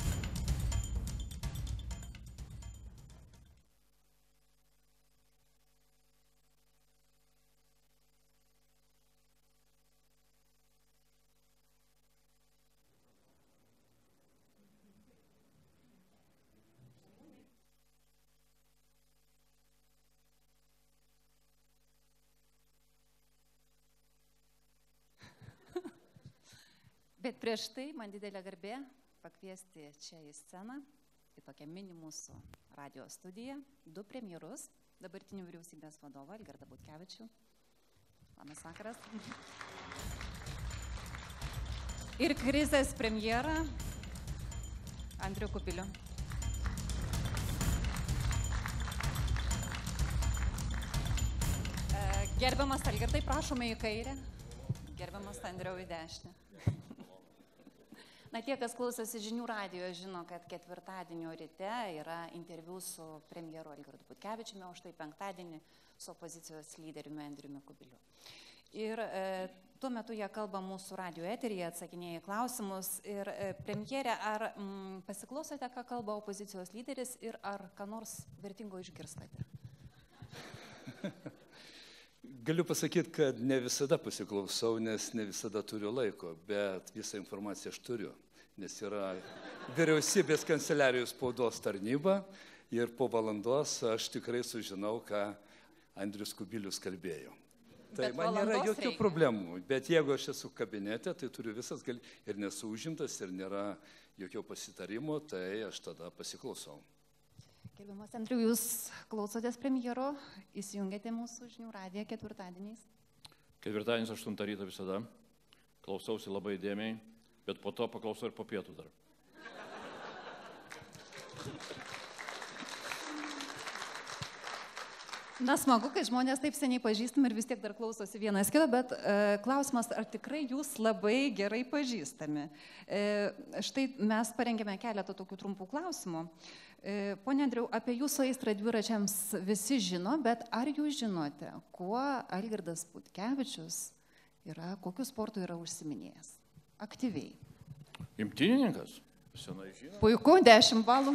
Bet prieš tai man didelė garbė pakviesti čia į sceną, į tokią mini mūsų radio studiją, du premjerus, dabartinių vyriausybės vadovą Algirdą Butkevičių. Labas vakaras. Ir krizės premjerą Andrių Kubilių. Gerbiamas Algirdai, prašome į kairę. Gerbiamas Andriau į dešinę. Na, tie, kas klausosi žinių radijo, žino, kad ketvirtadienio ryte yra interviu su premjeru Algirdu Butkevičiumi, o štai penktadienį su opozicijos lyderiumi Andriumi Kubiliu. Ir e, tuo metu jie kalba mūsų radio eteryje, atsakinėja klausimus. Ir e, premjerė, ar m, pasiklausote, ką kalba opozicijos lyderis ir ar ką nors vertingo išgirstate? Galiu pasakyti, kad ne visada pasiklausau, nes ne visada turiu laiko, bet visą informaciją aš turiu, nes yra vyriausybės kanceliarijos spaudos tarnyba ir po valandos aš tikrai sužinau, ką Andrius Kubilius kalbėjo. Tai man nėra jokių problemų, bet jeigu aš esu kabinete, tai turiu visas gal... ir nesu užimtas, ir nėra jokio pasitarimo, tai aš tada pasiklausau. Gerbiamas Andriu, jūs klausotės premjero, įsijungėte mūsų žinių radiją ketvirtadieniais? Ketvirtadienis aštuntą ryto visada. Klausausi labai įdėmiai, bet po to paklausau ir po pietų dar. Na, smagu, kai žmonės taip seniai pažįstami ir vis tiek dar klausosi vienas kito, bet e, klausimas, ar tikrai jūs labai gerai pažįstami? E, štai mes parengėme keletą tokių trumpų klausimų. E, Pone Andriau, apie jūsų aistrą dviračiams visi žino, bet ar jūs žinote, kuo Algirdas Butkevičius yra, kokiu sportu yra užsiminėjęs? Aktyviai. Imtynininkas? Senai žino. Puiku, dešimt balų.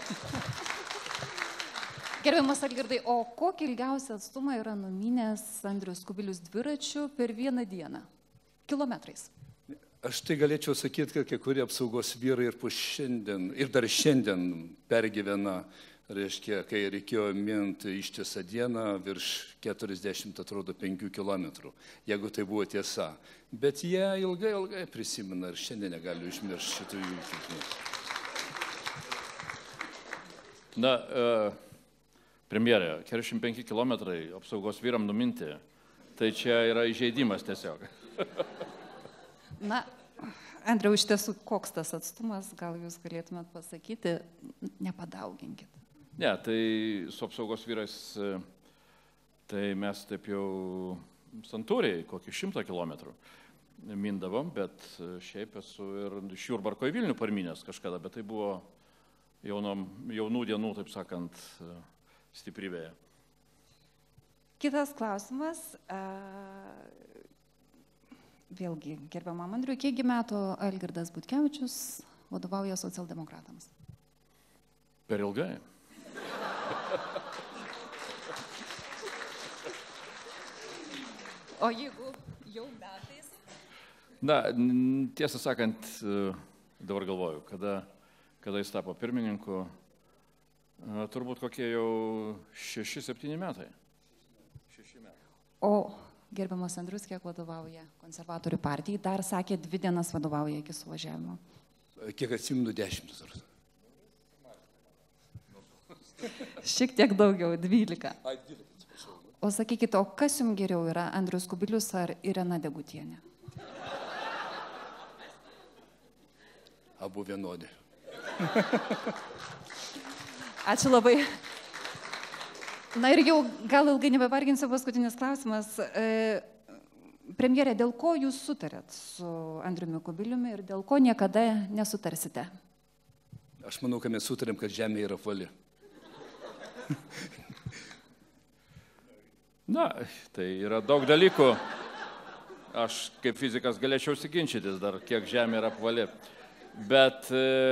Gerbiamas Algirdai, o kokį ilgiausią atstumą yra numinęs Andrius Kubilius dviračių per vieną dieną? Kilometrais. Aš tai galėčiau sakyti, kad kai kurie apsaugos vyrai ir, šiandien, ir dar šiandien pergyvena, reiškia, kai reikėjo minti ištisą dieną virš keturiasdešimt, atrodo, penkių kilometrų, jeigu tai buvo tiesa. Bet jie ilgai, ilgai prisimena ir šiandien negali užmiršti šitų įvykių. Na, uh... Premjerė, keturiasdešimt penki kilometrai apsaugos vyram numinti, tai čia yra įžeidimas tiesiog. Na, Andriau, iš tiesų, koks tas atstumas, gal jūs galėtumėt pasakyti, nepadauginkit. Ne, tai su apsaugos vyrais, tai mes taip jau santūriai, kokį šimtą kilometrų mindavom, bet šiaip esu ir iš Jurbarko į Vilnių parminęs kažkada, bet tai buvo jaunom, jaunų dienų, taip sakant, stiprybėje. Kitas klausimas. Vėlgi, gerbiamam Andriui, kiekgi metų Algirdas Butkevičius vadovauja socialdemokratams? Per ilgai. O jeigu jau metais? Na, tiesą sakant, dabar galvoju, kada, kada jis tapo pirmininku, turbūt kokie jau šeši, septyni metai. Šeši metai. O Gerbiamas Andrius, kiek vadovauja konservatorių partijai, dar sakė, dvi dienas vadovauja iki suvažiavimo. Kiek atsimenu, dešimt. Šiek tiek daugiau, dvylika. O sakykite, o kas jums geriau yra, Andrius Kubilius ar Irena Degutienė? Abu vienodi. Ačiū labai. Na ir jau gal ilgai nebevarginsiu, paskutinis klausimas. E, premjerė, dėl ko jūs sutarėt su Andriumi Kubiliumi ir dėl ko niekada nesutarsite? Aš manau, kad mes sutarėm, kad žemė yra apvali. Na, tai yra daug dalykų. Aš kaip fizikas galėčiau siginčytis dar, kiek žemė yra apvali. Bet,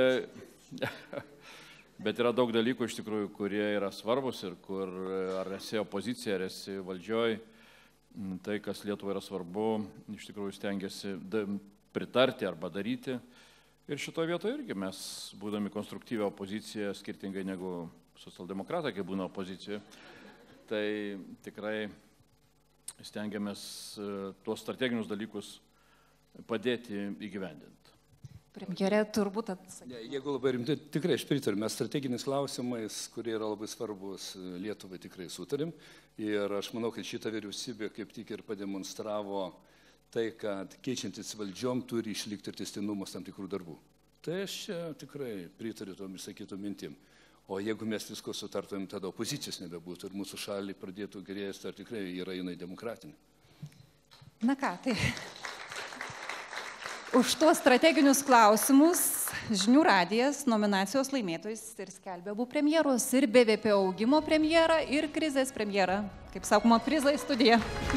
bet yra daug dalykų iš tikrųjų, kurie yra svarbus ir kur ar esi opozicija, ar esi valdžioj, tai, kas Lietuvai yra svarbu, iš tikrųjų stengiasi pritarti arba daryti. Ir šitoje vietoje irgi mes, būdami konstruktyvę opoziciją, skirtingai negu socialdemokratai, kai būna opozicijoje, tai tikrai stengiamės tuos strateginius dalykus padėti įgyvendinti. Premjerė turbūt atsakė. Jeigu labai rimtai, tikrai aš pritariu, mes strateginiais klausimais, kurie yra labai svarbus Lietuvai, tikrai sutarim. Ir aš manau, kad šita vyriausybė kaip tik ir pademonstravo tai, kad keičiantis valdžiom turi išlikti ir tęstinumas tam tikrų darbų. Tai aš tikrai pritariu tom išsakytom mintim. O jeigu mes visko sutartumėm, tada opozicijos nebebūtų ir mūsų šalį pradėtų gerėti, ar tikrai yra jinai demokratinė. Na ką, tai už tuos strateginius klausimus Žinių radijas nominacijos laimėtojus ir skelbė abu premjerus, ir B V P augimo premjerą, ir krizės premjerą. Kaip sakoma, prizai studija.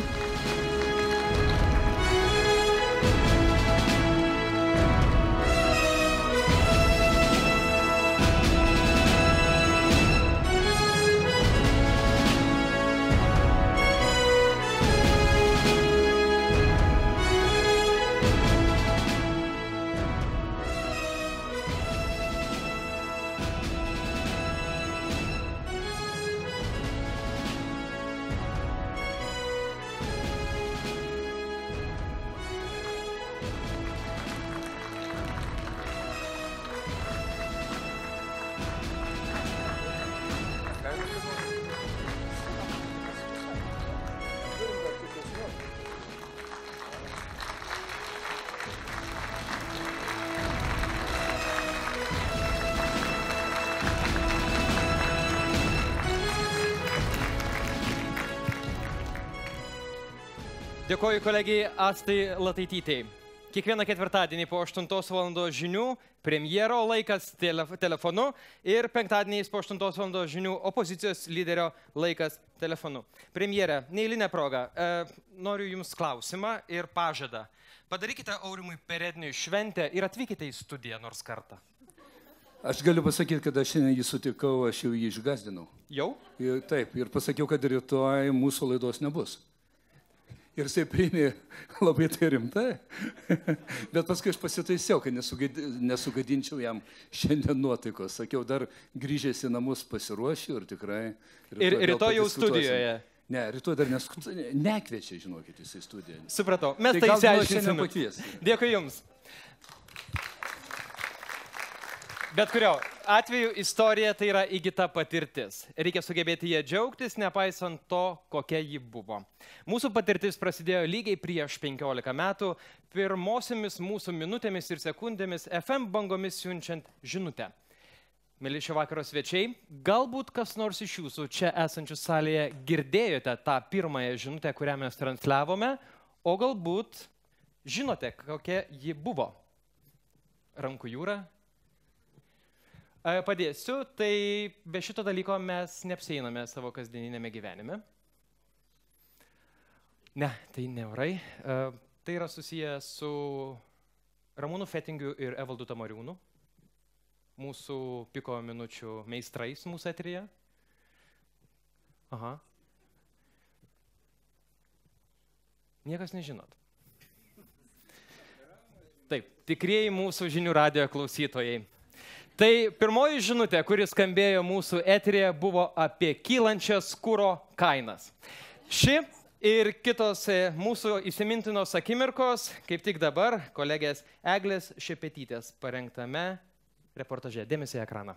Dėkoju kolegijai Astai Lataitytei. Kiekvieną ketvirtadienį po aštuntos valandos žinių premjero laikas telefonu ir penktadieniais po aštuntos valandos žinių opozicijos lyderio laikas telefonu. Premjere, neeilinė proga, e, noriu Jums klausimą ir pažadą. Padarykite Aurimui Peredniui šventę ir atvykite į studiją nors kartą. Aš galiu pasakyti, kad aš šiandien jį sutikau, aš jau jį išgazdinau. Jau? Ir, taip, ir pasakiau, kad rytoj mūsų laidos nebus. Ir jisai priėmė labai tai rimtai. Bet paskui aš pasitaisiau, kad nesugadinčiau jam šiandien nuotaikos. Sakiau, dar grįžęs į namus pasiruošiu ir tikrai... Ir rytoj jau studijoje. Ne, rytoj dar nes... nekviečia, žinokit, jisai studiją. Supratau, mes tai, tai išsiaiškinsime. Dėkui Jums. Bet kurio atveju istorija tai yra įgyta patirtis. Reikia sugebėti ją džiaugtis, nepaisant to, kokia ji buvo. Mūsų patirtis prasidėjo lygiai prieš penkiolika metų, pirmosiomis mūsų minutėmis ir sekundėmis F M bangomis siunčiant žinutę. Mėly šio vakaro svečiai, galbūt kas nors iš jūsų čia esančių salėje girdėjote tą pirmąją žinutę, kurią mes transliavome, o galbūt žinote, kokia ji buvo. Rankų jūra. Padėsiu, tai be šito dalyko mes neapsieiname savo kasdieninėme gyvenime. Ne, tai neurai. Tai yra susiję su Ramūnu Fetingiu ir Evaldu Tamariūnu, mūsų piko minučių meistrais mūsų eteryje. Aha. Niekas nežinot. Taip, tikrieji mūsų Žinių radijo klausytojai. Tai pirmoji žinutė, kuri skambėjo mūsų eteryje, buvo apie kylančias kuro kainas. Ši Ir kitos mūsų įsimintinos akimirkos, kaip tik dabar, kolegės Eglės Šepetytės parengtame reportaže. Dėmesį į ekraną.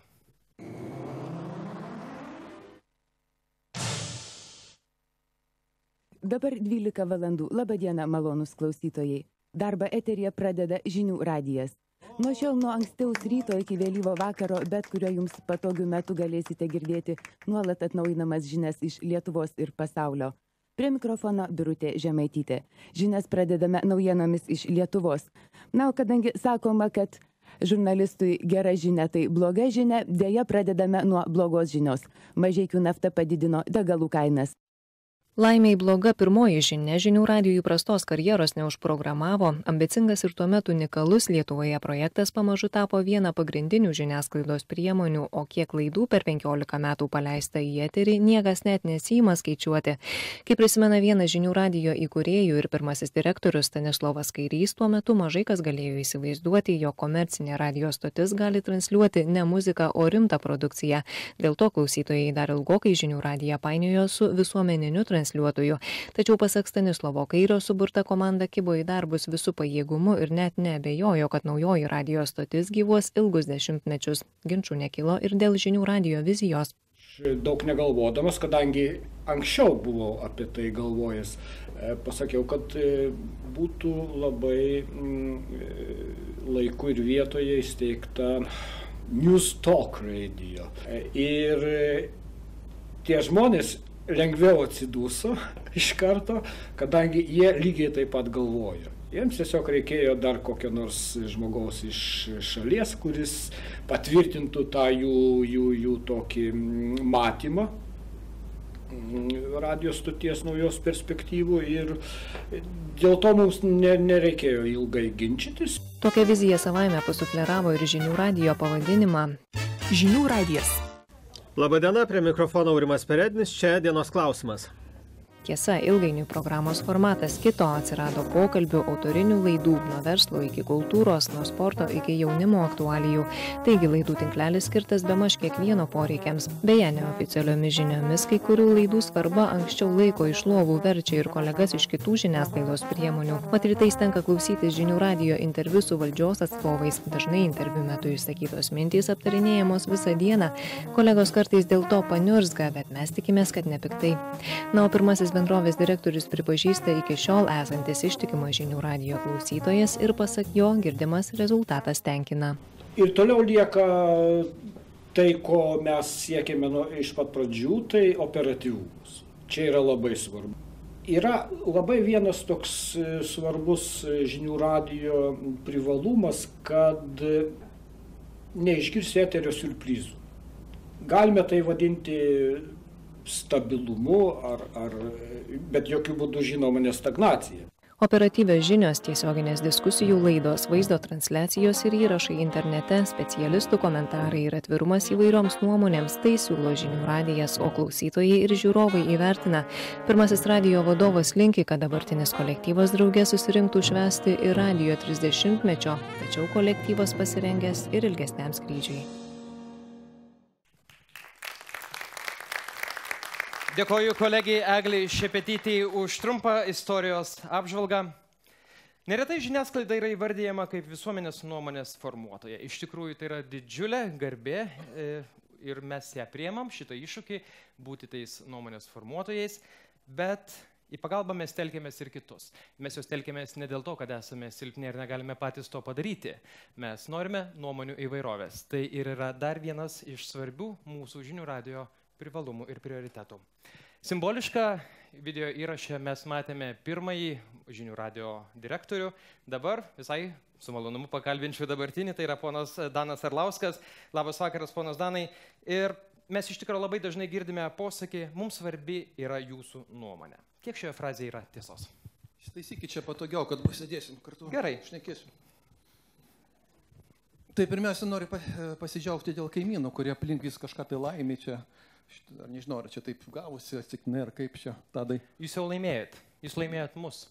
Dabar dvylika valandų. Labadiena, malonūs klausytojai. Darbą eteryje pradeda žinių radijas. Nuo šiol nuo ankstaus ryto iki vėlyvo vakaro, bet kurio jums patogiu metu galėsite girdėti nuolat atnaujinamas žinias iš Lietuvos ir pasaulio. Prie mikrofono Birutė Žemaitytė. Žinias pradedame naujienomis iš Lietuvos. Na, o kadangi sakoma, kad žurnalistui gera žinia tai bloga žinia, dėja pradedame nuo blogos žinios. Mažeikių nafta padidino degalų kainas. Laimiai bloga pirmoji žinia, žinių radijų prastos karjeros neužprogramavo, ambicingas ir tuo metu unikalus Lietuvoje projektas pamažu tapo viena pagrindinių žiniasklaidos priemonių, o kiek laidų per penkiolika metų paleista į eterį, niekas net nesima skaičiuoti. Kaip prisimena vienas žinių radijo įkūrėjų ir pirmasis direktorius Stanislovas Kairys, tuo metu mažai kas galėjo įsivaizduoti, jo komercinė radijo stotis gali transliuoti ne muziką, o rimtą produkciją. Dėl to klausytojai dar ilgokai žinių radiją painiojo su visuomeniniu transliuotoju. Tačiau pasak Stanislovo Kairio suburta komanda kibo į darbus visų pajėgumų ir net neabejojo, kad naujoji radijo stotis gyvuos ilgus dešimtmečius. Ginčių nekilo ir dėl žinių radijo vizijos. Daug negalvodamas, kadangi anksčiau buvau apie tai galvojęs, pasakiau, kad būtų labai laiku ir vietoje įsteigta News Talk radio. Ir tie žmonės lengviau atsidūso iš karto, kadangi jie lygiai taip pat galvojo. Jiems tiesiog reikėjo dar kokio nors žmogaus iš šalies, kuris patvirtintų tą jų, jų, jų tokį matymą radijos stoties naujos perspektyvų ir dėl to mums ne, nereikėjo ilgai ginčytis. Tokia vizija savaime pasufleravo ir žinių radijo pavadinimą. Žinių radijas. Labadiena, prie mikrofono Aurimas Perednis, čia dienos klausimas. Tiesa, ilgainiui programos formatas kito, atsirado pokalbių, autorinių laidų, nuo verslo iki kultūros, nuo sporto iki jaunimo aktualijų. Taigi laidų tinklelis skirtas bemaž kiekvieno poreikiams. Beje, neoficialiomis žiniomis, kai kurių laidų svarba anksčiau laiko iš lovų verčia ir kolegas iš kitų žiniasklaidos priemonių. Mat rytais tenka klausytis žinių radijo interviu su valdžios atstovais. Dažnai interviu metu išsakytos mintys aptarinėjamos visą dieną. Kolegos kartais dėl to paniurzga, bet mes tikimės, kad nepiktai. Na, o pirmasis bendrovės direktorius pripažįsta iki šiol esantis ištikimas žinių radijo klausytojas ir pasak jo girdimas rezultatas tenkina. Ir toliau lieka tai, ko mes siekėme nuo iš pat pradžių, tai operatyvumas. Čia yra labai svarbu. Yra labai vienas toks svarbus žinių radijo privalumas, kad neišgirsi eterio siurprizų. Galime tai vadinti stabilumu, ar, ar, bet jokių būdų žinoma ne stagnacija. Operatyvios žinios, tiesioginės diskusijų laidos, vaizdo transliacijos ir įrašai internete, specialistų komentarai ir atvirumas įvairioms nuomonėms - tai siūlo žinių radijas, o klausytojai ir žiūrovai įvertina. Pirmasis radijo vadovas linki, kad dabartinis kolektyvas drauge susirinktų švęsti ir radijo trisdešimtmečio, tačiau kolektyvas pasirengęs ir ilgesniam skrydžiui. Dėkoju kolegijai Eglei Šepetytei už trumpą istorijos apžvalgą. Neretai žiniasklaida yra įvardyjama kaip visuomenės nuomonės formuotoja. Iš tikrųjų, tai yra didžiulė garbė ir mes ją priemam, šitą iššūkį, būti tais nuomonės formuotojais, bet į pagalbą mes telkėmės ir kitus. Mes jos telkėmės ne dėl to, kad esame silpni ir negalime patys to padaryti. Mes norime nuomonių įvairovės. Tai ir yra dar vienas iš svarbių mūsų žinių radijo privalumų ir prioritetų. Simbolišką video įrašę mes matėme pirmąjį žinių radijo direktorių. Dabar visai su malonumu pakalbinčiau dabartinį, tai yra ponas Danas Arlauskas. Labas vakaras, ponas Danai. Ir mes iš tikrųjų labai dažnai girdime posakį, mums svarbi yra jūsų nuomonė. Kiek šioje frazėje yra tiesos? Įtaisykit čia patogiau, kad pasėdėsim kartu. Gerai. Šnekėsim. Tai pirmiausia, noriu pasidžiaugti dėl kaimynų, kurie aplink vis kažką tai laimė čia. Šitą, ar nežinau, ar čia taip gavosi, atsitiktinai, ar kaip čia, Tadai. Jūs jau laimėjot. Jūs laimėjot mus.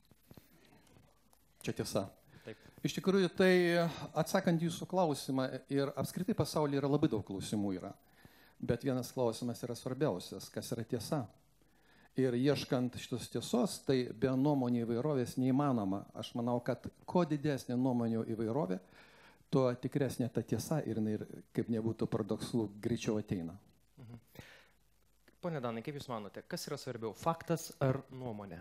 Čia tiesa. Taip. Iš tikrųjų, tai atsakant jūsų klausimą, ir apskritai pasaulyje yra labai daug klausimų yra. Bet vienas klausimas yra svarbiausias, kas yra tiesa. Ir ieškant šitos tiesos, tai be nuomonių įvairovės neįmanoma. Aš manau, kad kuo didesnė nuomonių įvairovė, tuo tikresnė ta tiesa ir, ir kaip nebūtų paradoksalu, greičiau ateina. Mhm. Pone Danai, kaip Jūs manote, kas yra svarbiau, faktas ar nuomonė?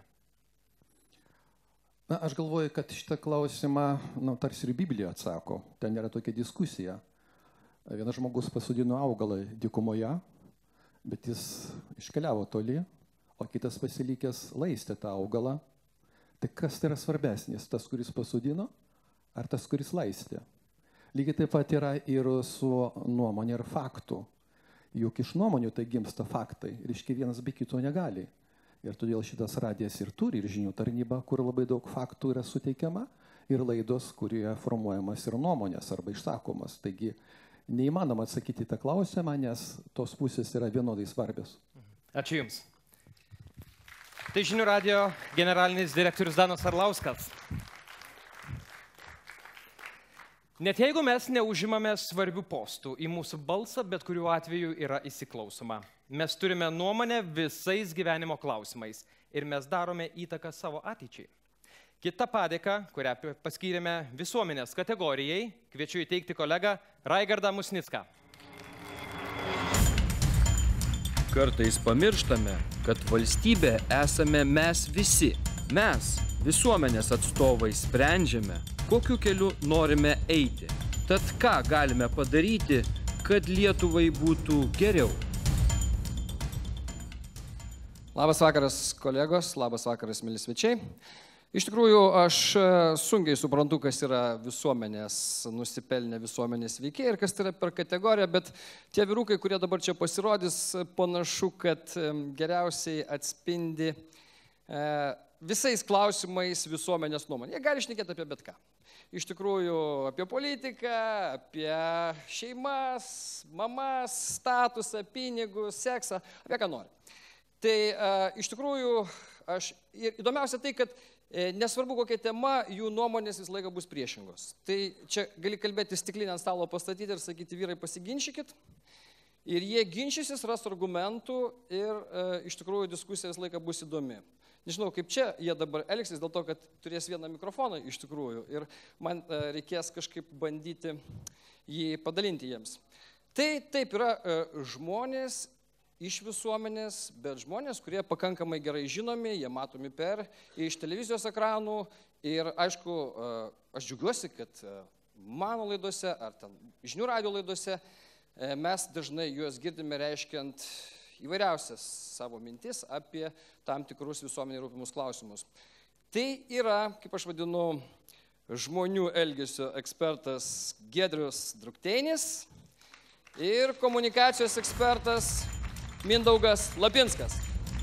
Na, aš galvoju, kad šitą klausimą, nu, tarsi ir Biblija atsako. Ten yra tokia diskusija. Vienas žmogus pasodino augalą dykumoje, bet jis iškeliavo toli, o kitas pasilikęs laistė tą augalą. Tai kas tai yra svarbesnis, tas, kuris pasodino, ar tas, kuris laistė? Lygiai taip pat yra ir su nuomonė ir faktų. Juk iš nuomonių tai gimsta faktai, reiškia vienas be kito negali. Ir todėl šitas radijas ir turi, ir žinių tarnyba, kur labai daug faktų yra suteikiama, ir laidos, kurie formuojamas ir nuomonės arba išsakomas. Taigi neįmanoma atsakyti tą klausimą, nes tos pusės yra vienodai svarbios. Ačiū Jums. Tai Žinių radijo generalinis direktorius Danas Arlauskas. Net jeigu mes neužimame svarbių postų, į mūsų balsą bet kuriuo atveju yra įsiklausoma. Mes turime nuomonę visais gyvenimo klausimais ir mes darome įtaką savo ateičiai. Kita padėka, kurią paskyrėme visuomenės kategorijai, kviečiu įteikti kolegą Raigardą Musnicką. Kartais pamirštame, kad valstybė esame mes visi. Mes, visuomenės atstovai, sprendžiame, kokiu keliu norime eiti. Tad ką galime padaryti, kad Lietuvai būtų geriau? Labas vakaras, kolegos, labas vakaras, mėly svečiai. Iš tikrųjų, aš sunkiai suprantu, kas yra visuomenės, nusipelnę visuomenės veikiai ir kas tai yra per kategoriją, bet tie vyrukai, kurie dabar čia pasirodys, panašu, kad geriausiai atspindi e, visais klausimais visuomenės nuomonę. Jie gali šnekėti apie bet ką. Iš tikrųjų, apie politiką, apie šeimas, mamas, statusą, pinigus, seksą, apie ką nori. Tai e, iš tikrųjų, aš, ir įdomiausia tai, kad nesvarbu kokia tema, jų nuomonės visą laiką bus priešingos. Tai čia gali kalbėti stiklinę ant stalo pastatyti ir sakyti, vyrai, pasiginčykit. Ir jie ginčysis, ras argumentų ir e, iš tikrųjų diskusija visą laiką bus įdomi. Nežinau, kaip čia jie dabar elgsis, dėl to, kad turės vieną mikrofoną iš tikrųjų. Ir man e, reikės kažkaip bandyti jį padalinti jiems. Tai taip yra e, žmonės iš visuomenės, bet žmonės, kurie pakankamai gerai žinomi, jie matomi per iš televizijos ekranų ir aišku, aš džiaugiuosi, kad mano laidose ar ten Žinių radijo laidose mes dažnai juos girdime reiškiant įvairiausias savo mintis apie tam tikrus visuomeniai rūpimus klausimus. Tai yra, kaip aš vadinu, žmonių elgesio ekspertas Giedrius Drukteinis ir komunikacijos ekspertas Mindaugas Lapinskas.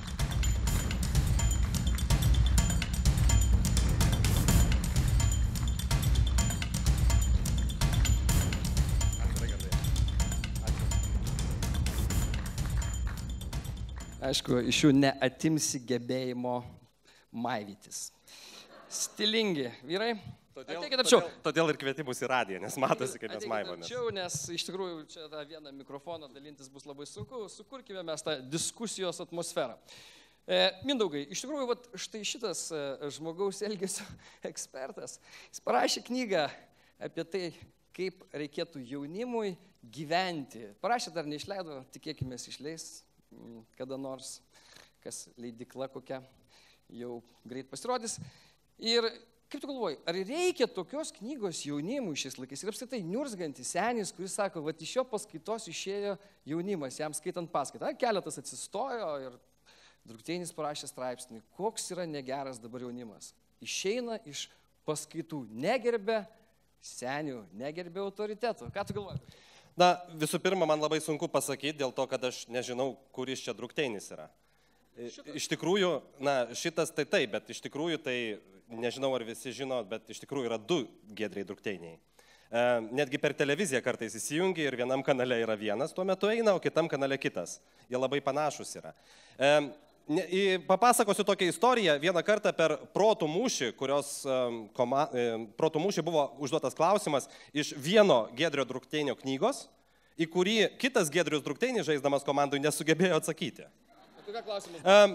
Aišku, iš jų neatimsi gebėjimo maivytis. Stilingi vyrai. Todėl, Ateikit arčiau. todėl, todėl ir kvietimus į radiją, nes matosi, kaip mes maivomės. Arčiau, nes iš tikrųjų čia tą vieną mikrofoną dalintis bus labai sunku. Sukurkime mes tą diskusijos atmosferą. E, Mindaugai, iš tikrųjų, vat, štai šitas e, žmogaus elgesio ekspertas, jis parašė knygą apie tai, kaip reikėtų jaunimui gyventi. Parašė, dar neišleido, tikėkime, išleis kada nors, kas leidykla kokia jau greit pasirodys. Ir kaip tu galvoji, ar reikia tokios knygos jaunimui šiais laikais? Ir apskritai niurzgantis senis, kuris sako, va iš jo paskaitos išėjo jaunimas, jam skaitant paskaitą. Keletas atsistojo ir Drukteinis parašė straipsnį, koks yra negeras dabar jaunimas. Išeina iš paskaitų, negerbė senių, negerbė autoritetų. Ką tu galvoji? Na, visų pirma, man labai sunku pasakyti dėl to, kad aš nežinau, kuris čia Drukteinis yra. Šitas. Iš tikrųjų, na, šitas tai taip, bet iš tikrųjų tai, nežinau ar visi žino, bet iš tikrųjų yra du Giedriai Drukteiniai. E, netgi per televiziją kartais įsijungi ir vienam kanale yra vienas, tuo metu eina, o kitam kanale kitas. Jie labai panašus yra. E, ne, papasakosiu tokią istoriją. Vieną kartą per protų mūšį, kurios koma, e, protų mūšį buvo užduotas klausimas iš vieno Giedrio Drukteinio knygos, į kurį kitas Giedrius Drukteinis, žaisdamas komandui, nesugebėjo atsakyti. Kokia klausimas? Um,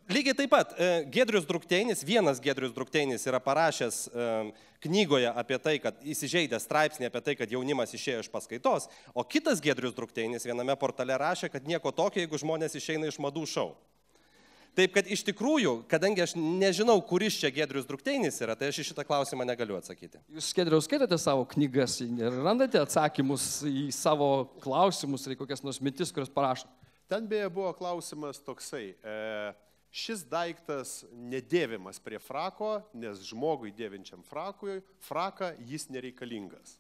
lygiai taip pat, Giedrius Drukteinis, vienas Giedrius Drukteinis yra parašęs knygoje apie tai, kad įsižeidęs straipsnį apie tai, kad jaunimas išėjo iš paskaitos, o kitas Giedrius Drukteinis viename portale rašė, kad nieko tokio, jeigu žmonės išeina iš madų šou. Taip, kad iš tikrųjų, kadangi aš nežinau, kuris čia Giedrius Drukteinis yra, tai aš į šitą klausimą negaliu atsakyti. Jūs, Giedriau, skaitote savo knygas ir randate atsakymus į savo klausimus ir kokias nors mintis, kurias parašo? Ten beje buvo klausimas toksai, e, šis daiktas nedėvimas prie frako, nes žmogui dėvinčiam frakui, fraką jis nereikalingas,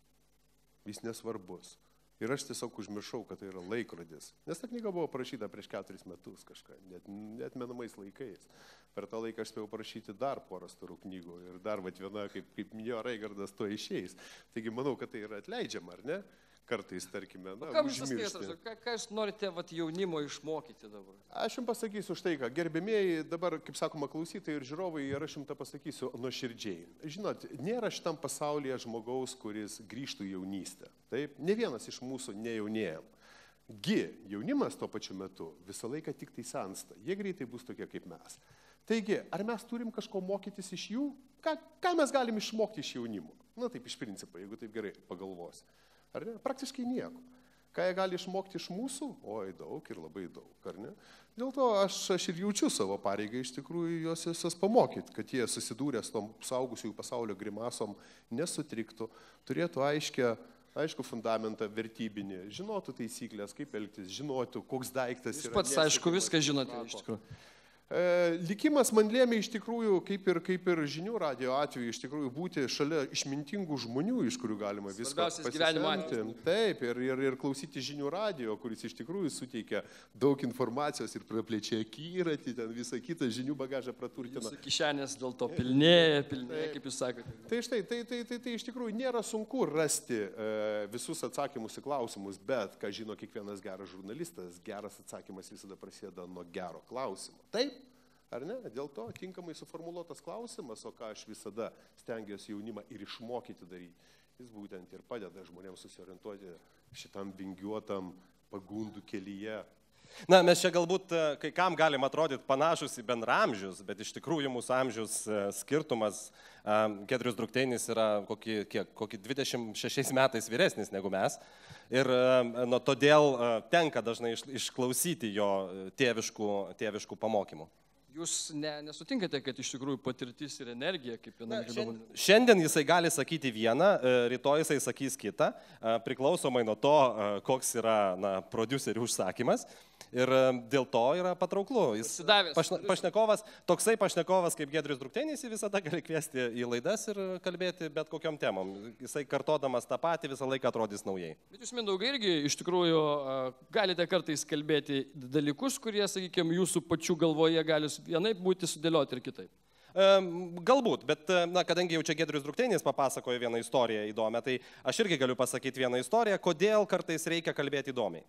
jis nesvarbus. Ir aš tiesiog užmiršau, kad tai yra laikrodis. Nes ta knyga buvo parašyta prieš keturis metus kažką, net, net menamais laikais. Per tą laiką aš spėjau parašyti dar porą storų knygų ir dar vat viena, kaip, kaip minėjo Raigardas, to išeis. Taigi manau, kad tai yra atleidžiama, ar ne? Kartais, tarkime, na, užmiršti. Ką, ką jūs norite vat, jaunimo išmokyti dabar? Aš jums pasakysiu štai ką. Gerbėmieji, dabar, kaip sakoma, klausytojai ir žiūrovai, ir aš jums tą pasakysiu nuoširdžiai. Žinot, nėra šitam pasaulyje žmogaus, kuris grįžtų į jaunystę. Taip? Ne vienas iš mūsų nejaunėjam. Gi jaunimas tuo pačiu metu visą laiką tik tai sensta. Jie greitai bus tokie kaip mes. Taigi, ar mes turim kažko mokytis iš jų? Ką, ką mes galim išmokti iš jaunimo? Na taip, iš principo, jeigu taip gerai pagalvosi. Ar ne? Praktiškai nieko. Ką jie gali išmokti iš mūsų? Oi, daug ir labai daug, ar ne? Dėl to aš, aš ir jaučiu savo pareigą iš tikrųjų juos visus pamokyti, kad jie susidūrė su tom saugusiųjų pasaulio grimasom, nesutriktų, turėtų aiškę, aišku fundamentą vertybinį, žinotų taisyklės, kaip elgtis, žinotų, koks daiktas yra. Jūs yra. pats, aišku, viską žinote iš tikrųjų. E, likimas man lėmė iš tikrųjų, kaip ir, kaip ir žinių radio atveju, iš tikrųjų būti šalia išmintingų žmonių, iš kurių galima viską pasisemti. Taip, ir, ir, ir klausyti žinių radio, kuris iš tikrųjų suteikia daug informacijos ir praplečia akiratį, ten visą kitą žinių bagažą praturtina. Jūsų kišenės dėl to pilnėja, pilnėja, kaip jūs sakote. Tai štai, tai, tai, tai, tai iš tikrųjų nėra sunku rasti e, visus atsakymus į klausimus, bet, ką žino kiekvienas geras žurnalistas, geras atsakymas visada prasideda nuo gero klausimo. Taip? Ar ne? Dėl to tinkamai suformuluotas klausimas, o ką aš visada stengiuosi jaunimą ir išmokyti daryti, jis būtent ir padeda žmonėms susiorientuoti šitam vingiuotam pagundų kelyje. Na, mes čia galbūt kai kam galim atrodyti panašus į bendramžius, bet iš tikrųjų mūsų amžiaus skirtumas, Giedrius Drukteinis yra kokį, kiek, kokį dvidešimt šešiais metais vyresnis negu mes. Ir nu, todėl tenka dažnai išklausyti jo tėviškų, tėviškų pamokymų. Jūs ne, nesutinkate, kad iš tikrųjų patirtis ir energija, kaip viena iš žmonių? Šiandien jisai gali sakyti vieną, rytoj jisai sakys kitą, priklausomai nuo to, koks yra na, prodiuserių užsakymas. Ir dėl to yra patrauklu. Jis pašne, pašnekovas, toksai pašnekovas kaip Giedrius Drukteinis, jis visada gali kviesti į laidas ir kalbėti bet kokiom temom. Jisai kartodamas tą patį visą laiką atrodys naujai. Bet jūs, Mindaugai, irgi iš tikrųjų galite kartais kalbėti dalykus, kurie, sakykime, jūsų pačių galvoje gali vienaip būti sudėlioti ir kitaip. Galbūt, bet na, kadangi jau čia Giedrius Drukteinis papasakojo vieną istoriją įdomią, tai aš irgi galiu pasakyti vieną istoriją, kodėl kartais reikia kalbėti įdomiai.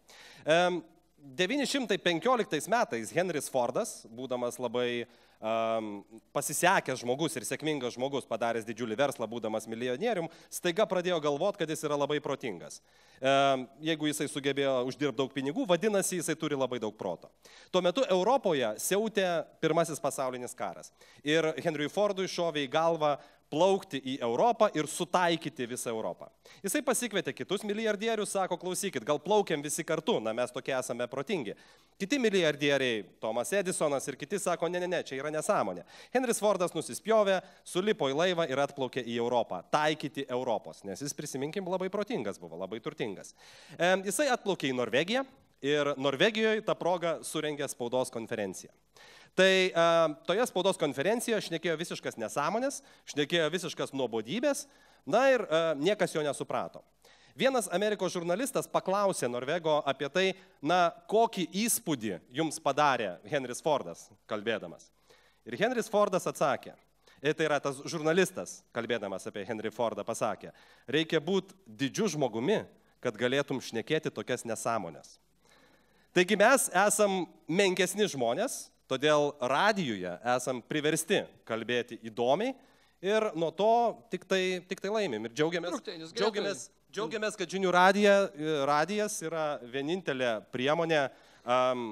devyni šimtai penkioliktais metais Henris Fordas, būdamas labai um, pasisekęs žmogus ir sėkmingas žmogus, padaręs didžiulį verslą, būdamas milijonierium, staiga pradėjo galvoti, kad jis yra labai protingas. Um, jeigu jisai sugebėjo uždirbti daug pinigų, vadinasi, jisai turi labai daug proto. Tuo metu Europoje siautė pirmasis pasaulinis karas. Ir Henriui Fordui šovė į galvą plaukti į Europą ir sutaikyti visą Europą. Jisai pasikvietė kitus milijardierius, sako, klausykit, gal plaukiam visi kartu, na mes tokie esame protingi. Kiti milijardieriai, Tomas Edisonas ir kiti sako, ne, ne, ne, čia yra nesąmonė. Henris Fordas nusispjovė, sulipo į laivą ir atplaukė į Europą, taikyti Europos, nes jis, prisiminkim, labai protingas buvo, labai turtingas. E, jisai atplaukė į Norvegiją ir Norvegijoje tą progą surengė spaudos konferenciją. Tai uh, toje spaudos konferencijoje šnekėjo visiškas nesąmonės, šnekėjo visiškas nuobodybės, na ir uh, niekas jo nesuprato. Vienas Amerikos žurnalistas paklausė Norvego apie tai, na, kokį įspūdį jums padarė Henris Fordas, kalbėdamas. Ir Henris Fordas atsakė, ir tai yra tas žurnalistas, kalbėdamas apie Henry Fordą, pasakė, reikia būti didžiu žmogumi, kad galėtum šnekėti tokias nesąmonės. Taigi mes esam menkesni žmonės, todėl radijuje esam priversti kalbėti įdomiai ir nuo to tik tai, tik tai laimim ir džiaugiamės, džiaugiamės, džiaugiamės kad žinių radija, radijas yra vienintelė priemonė um,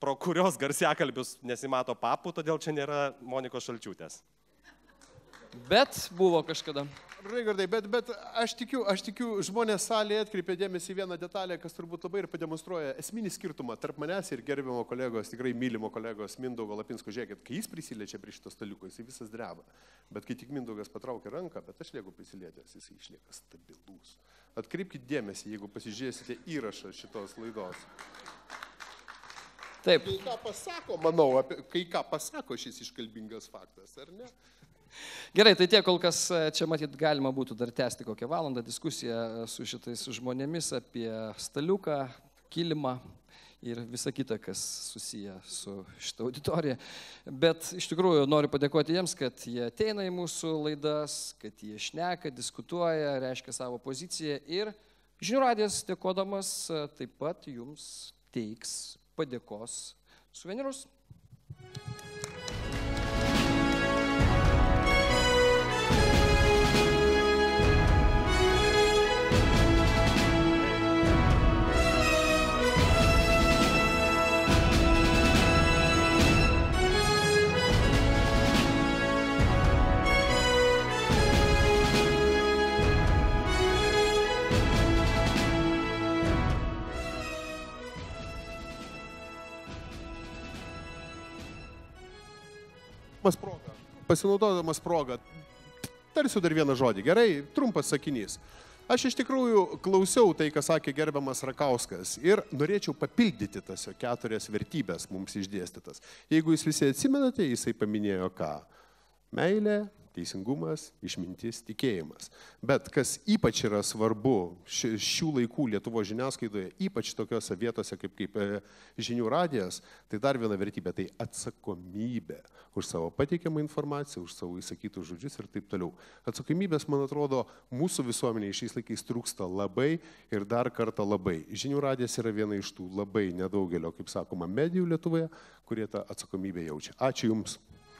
pro kurios garsiakalbius nesimato papų, todėl čia nėra Monikos Šalčiūtės. Bet buvo kažkada. Raigardai, bet, bet aš tikiu, aš tikiu, žmonės salėje atkreipė dėmesį į vieną detalę, kas turbūt labai ir pademonstruoja esminį skirtumą tarp manęs ir gerbiamo kolegos, tikrai mylimo kolegos Mindaugo Lapinsko. Žiūrėkit, kai jis prisiliečia prie šito staliuko, jis visas dreba. Bet kai tik Mindaugas patraukia ranką, bet aš liegu prisilietęs, jis išlieka stabilus. Atkreipkite dėmesį, jeigu pasižiūrėsite įrašą šitos laidos. Taip. Kai ką pasako, manau, apie, kai ką pasako šis iškalbingas faktas, ar ne? Gerai, tai tiek kol kas čia matyt galima būtų dar tęsti kokią valandą diskusiją su šitais žmonėmis apie staliuką, kilimą ir visą kitą, kas susiję su šitą auditoriją. Bet iš tikrųjų noriu padėkoti jiems, kad jie ateina į mūsų laidas, kad jie šneka, diskutuoja, reiškia savo poziciją ir Žinių radijas dėkodamas taip pat jums teiks padėkos suvenyrus. Progą, pasinaudodamas progą, tarsiu dar vieną žodį. Gerai, trumpas sakinys. Aš iš tikrųjų klausiau tai, ką sakė gerbiamas Rakauskas ir norėčiau papildyti tas jo keturias vertybės mums išdėstytas. Jeigu jūs visi atsimenate, jisai paminėjo ką? Meilė, teisingumas, išmintis, tikėjimas. Bet kas ypač yra svarbu šių laikų Lietuvos žiniasklaidoje, ypač tokiose vietose kaip, kaip Žinių radijas, tai dar viena vertybė, tai atsakomybė už savo pateikiamą informaciją, už savo įsakytus žodžius ir taip toliau. Atsakomybės, man atrodo, mūsų visuomenėje šiais laikais trūksta labai ir dar kartą labai. Žinių radijas yra viena iš tų labai nedaugelio, kaip sakoma, medijų Lietuvoje, kurie tą atsakomybę jaučia. Ačiū Jums.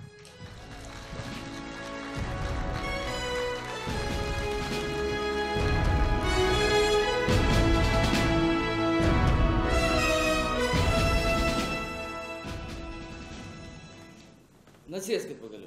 Atsėskit pagaliau.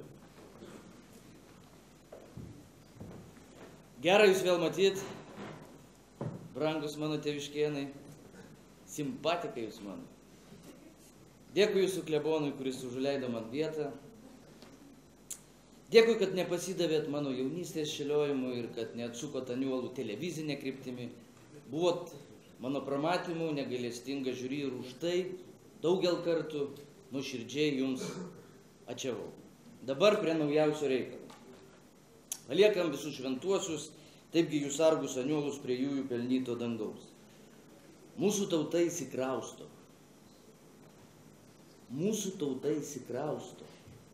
Gerai jūs vėl matyt, brangus mano tėviškėnai, simpatikai jūs mano. Dėkui jūsų klebonui, kuris užleido man vietą. Dėkui, kad nepasidavėt mano jaunystės šėliojimui ir kad neatsukot aniuolų televizinę kryptimį. Buvot mano pramatymų negailestinga žiūri ir už tai daugel kartų nuoširdžiai jums ačiavau. Dabar prie naujausio reikalo. Paliekam visus šventuosius, taipgi jūs sargus aniuolus prie jųjų pelnyto dangaus. Mūsų tauta įsikrausto. Mūsų tauta įsikrausto.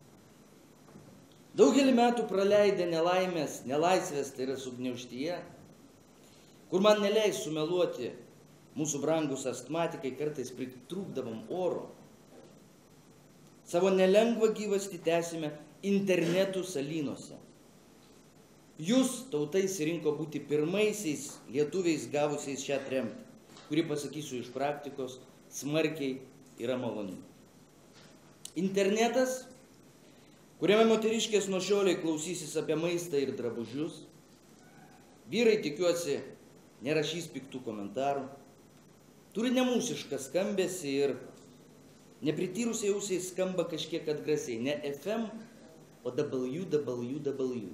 Daugelį metų praleidę nelaimės, nelaisvės, tai yra sugniaužtyje, kur man neleis sumeluoti, mūsų brangus astmatikai kartais pritrūkdavom oro. Savo nelengvą gyvastį tęsime internetų salynuose. Jūs tautai įsirinko būti pirmaisiais lietuviais gavusiais šią tremtį, kuri, pasakysiu iš praktikos, smarkiai yra maloni. Internetas, kuriame moteriškės nuo šioliai klausysis apie maistą ir drabužius, vyrai, tikiuosi, nerašys piktų komentarų, turi nemūsišką skambesį ir neprityrusiai ausiai skamba kažkiek atgrasiai, ne F M, o W W W.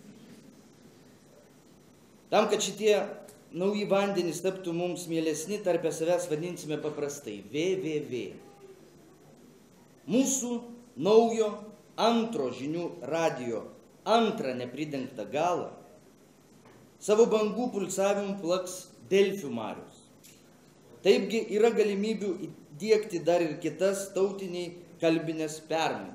Tam, kad šitie nauji vandenys taptų mums mielesni, tarpę savęs vadinsime paprastai W W W. Mūsų naujo antro Žinių radijo antrą nepridengtą galą savo bangų pulsavimų plaks Delfių marios. Taipgi yra galimybių įdiegti dar ir kitas tautiniai kalbinės permainas.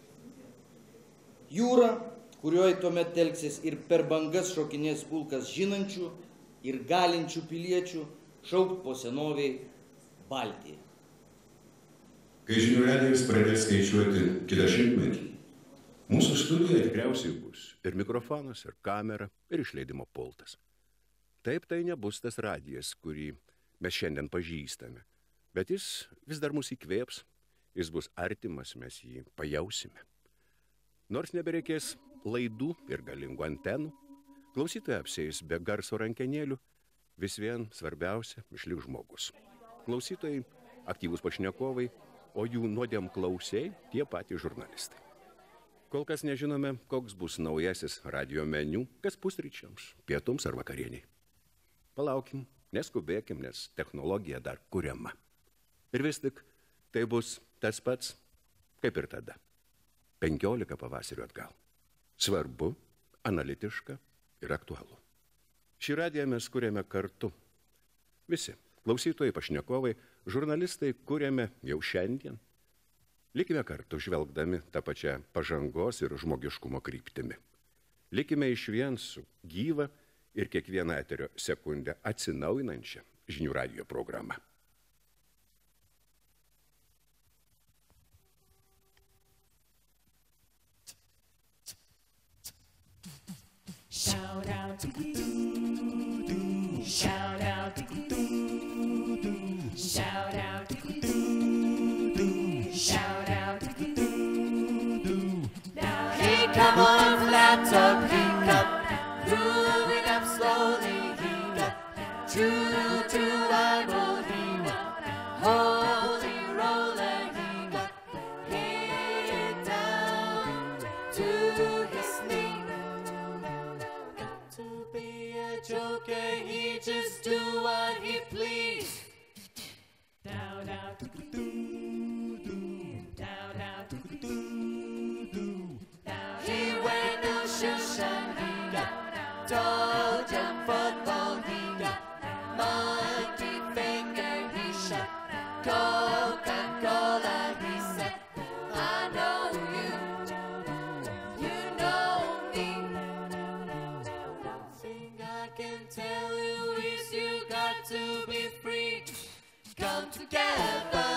Jūra, kurioje tuomet telksis ir per bangas šokinės pulkas žinančių ir galinčių piliečių šaukt po senoviai Baltiją. Kai Žinių radijas pradės skaičiuoti kitą šimtmetį, mūsų studijoje tikriausiai bus ir mikrofonas, ir kamera, ir išleidimo pultas. Taip, tai nebus tas radijas, kurį mes šiandien pažįstame, bet jis vis dar mus įkvėps jis bus artimas, mes jį pajausime. Nors nebereikės laidų ir galingų antenų, klausytojai apsieis be garso rankenėlių, vis vien svarbiausia išlik žmogus. Klausytojai aktyvūs pašnekovai, o jų nuodėm klausiai tie patys žurnalistai. Kol kas nežinome, koks bus naujasis radio meniu, kas pusryčiams, pietums ar vakarieniai. Palaukim, neskubėkim, nes technologija dar kuriama. Ir vis tik tai bus tas pats, kaip ir tada. penkiolika pavasarių atgal. Svarbu, analitiška ir aktualu. Šį radiją mes kuriame kartu. Visi, klausytojai, pašnekovai, žurnalistai kuriame jau šiandien. Likime kartu žvelgdami tą pačią pažangos ir žmogiškumo kryptimi. Likime išvien su gyva ir kiekvieną eterio sekundę atsinaujinančią žinių radijo programą. Shout out to you, shout out to you, shout out to you, shout out to you. Now he come on flat top, he come moving up slowly, he got true to our road, he got holy roller, he got hit down to his knee. To be a joker, he just do what he please. Down, down, do, do, down, down, do, do, down. He wear no shoes and he got Georgia football. He got monkey finger. He shot Coca-Cola. He said, I know you, you know me. I can tell you is you got to be free. Come together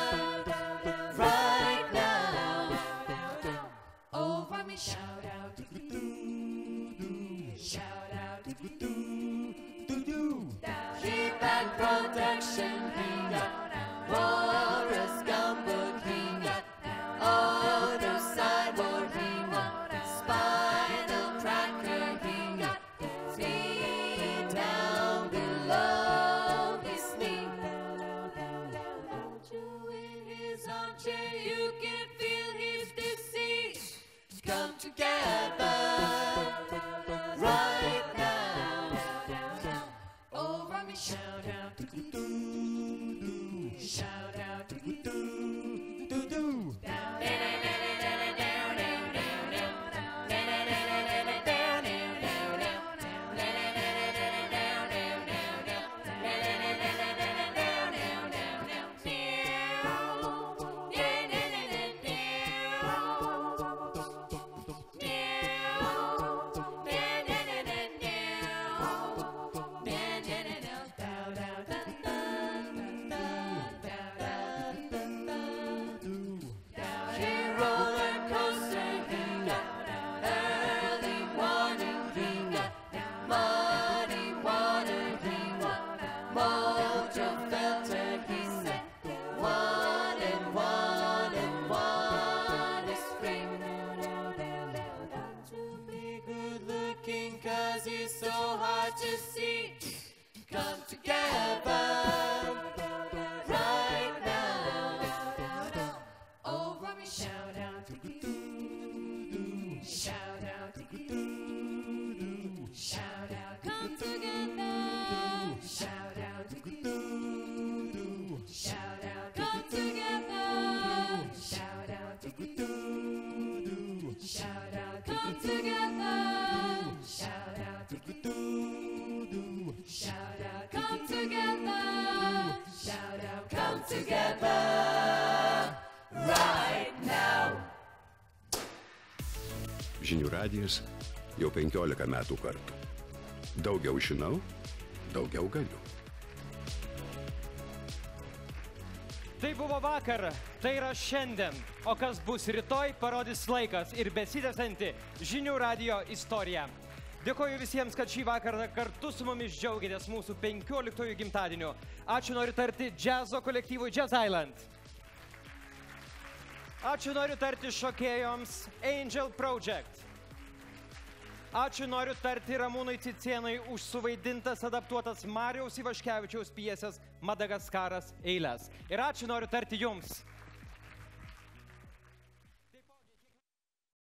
right now. Over me, shout out to you, shout out to you. Keep back protection, he got Boris Gumboot, he got other sideboard, he got spinal cracker, he got feet down below his knee. You in his armchair, you can feel his disease. Come together right now. Over me, shout out to you, shout out to you. Žinių radijas jau penkiolika metų kartu. Daugiau žinau, daugiau galiu. Tai buvo vakar, tai yra šiandien, o kas bus rytoj, parodys laikas ir besitęsianti Žinių radijo istorija. Dėkoju visiems, kad šį vakarą kartu su mumis džiaugėtės mūsų penkioliktojo gimtadieniu. Ačiū noriu tarti džiazo kolektyvui Jazz Island. Ačiū noriu tarti šokėjoms Angel Project. Ačiū noriu tarti Ramūnui Cicėnui už suvaidintas adaptuotas Marijaus Ivaškevičiaus pjesės Madagaskaras eiles. Ir ačiū noriu tarti jums.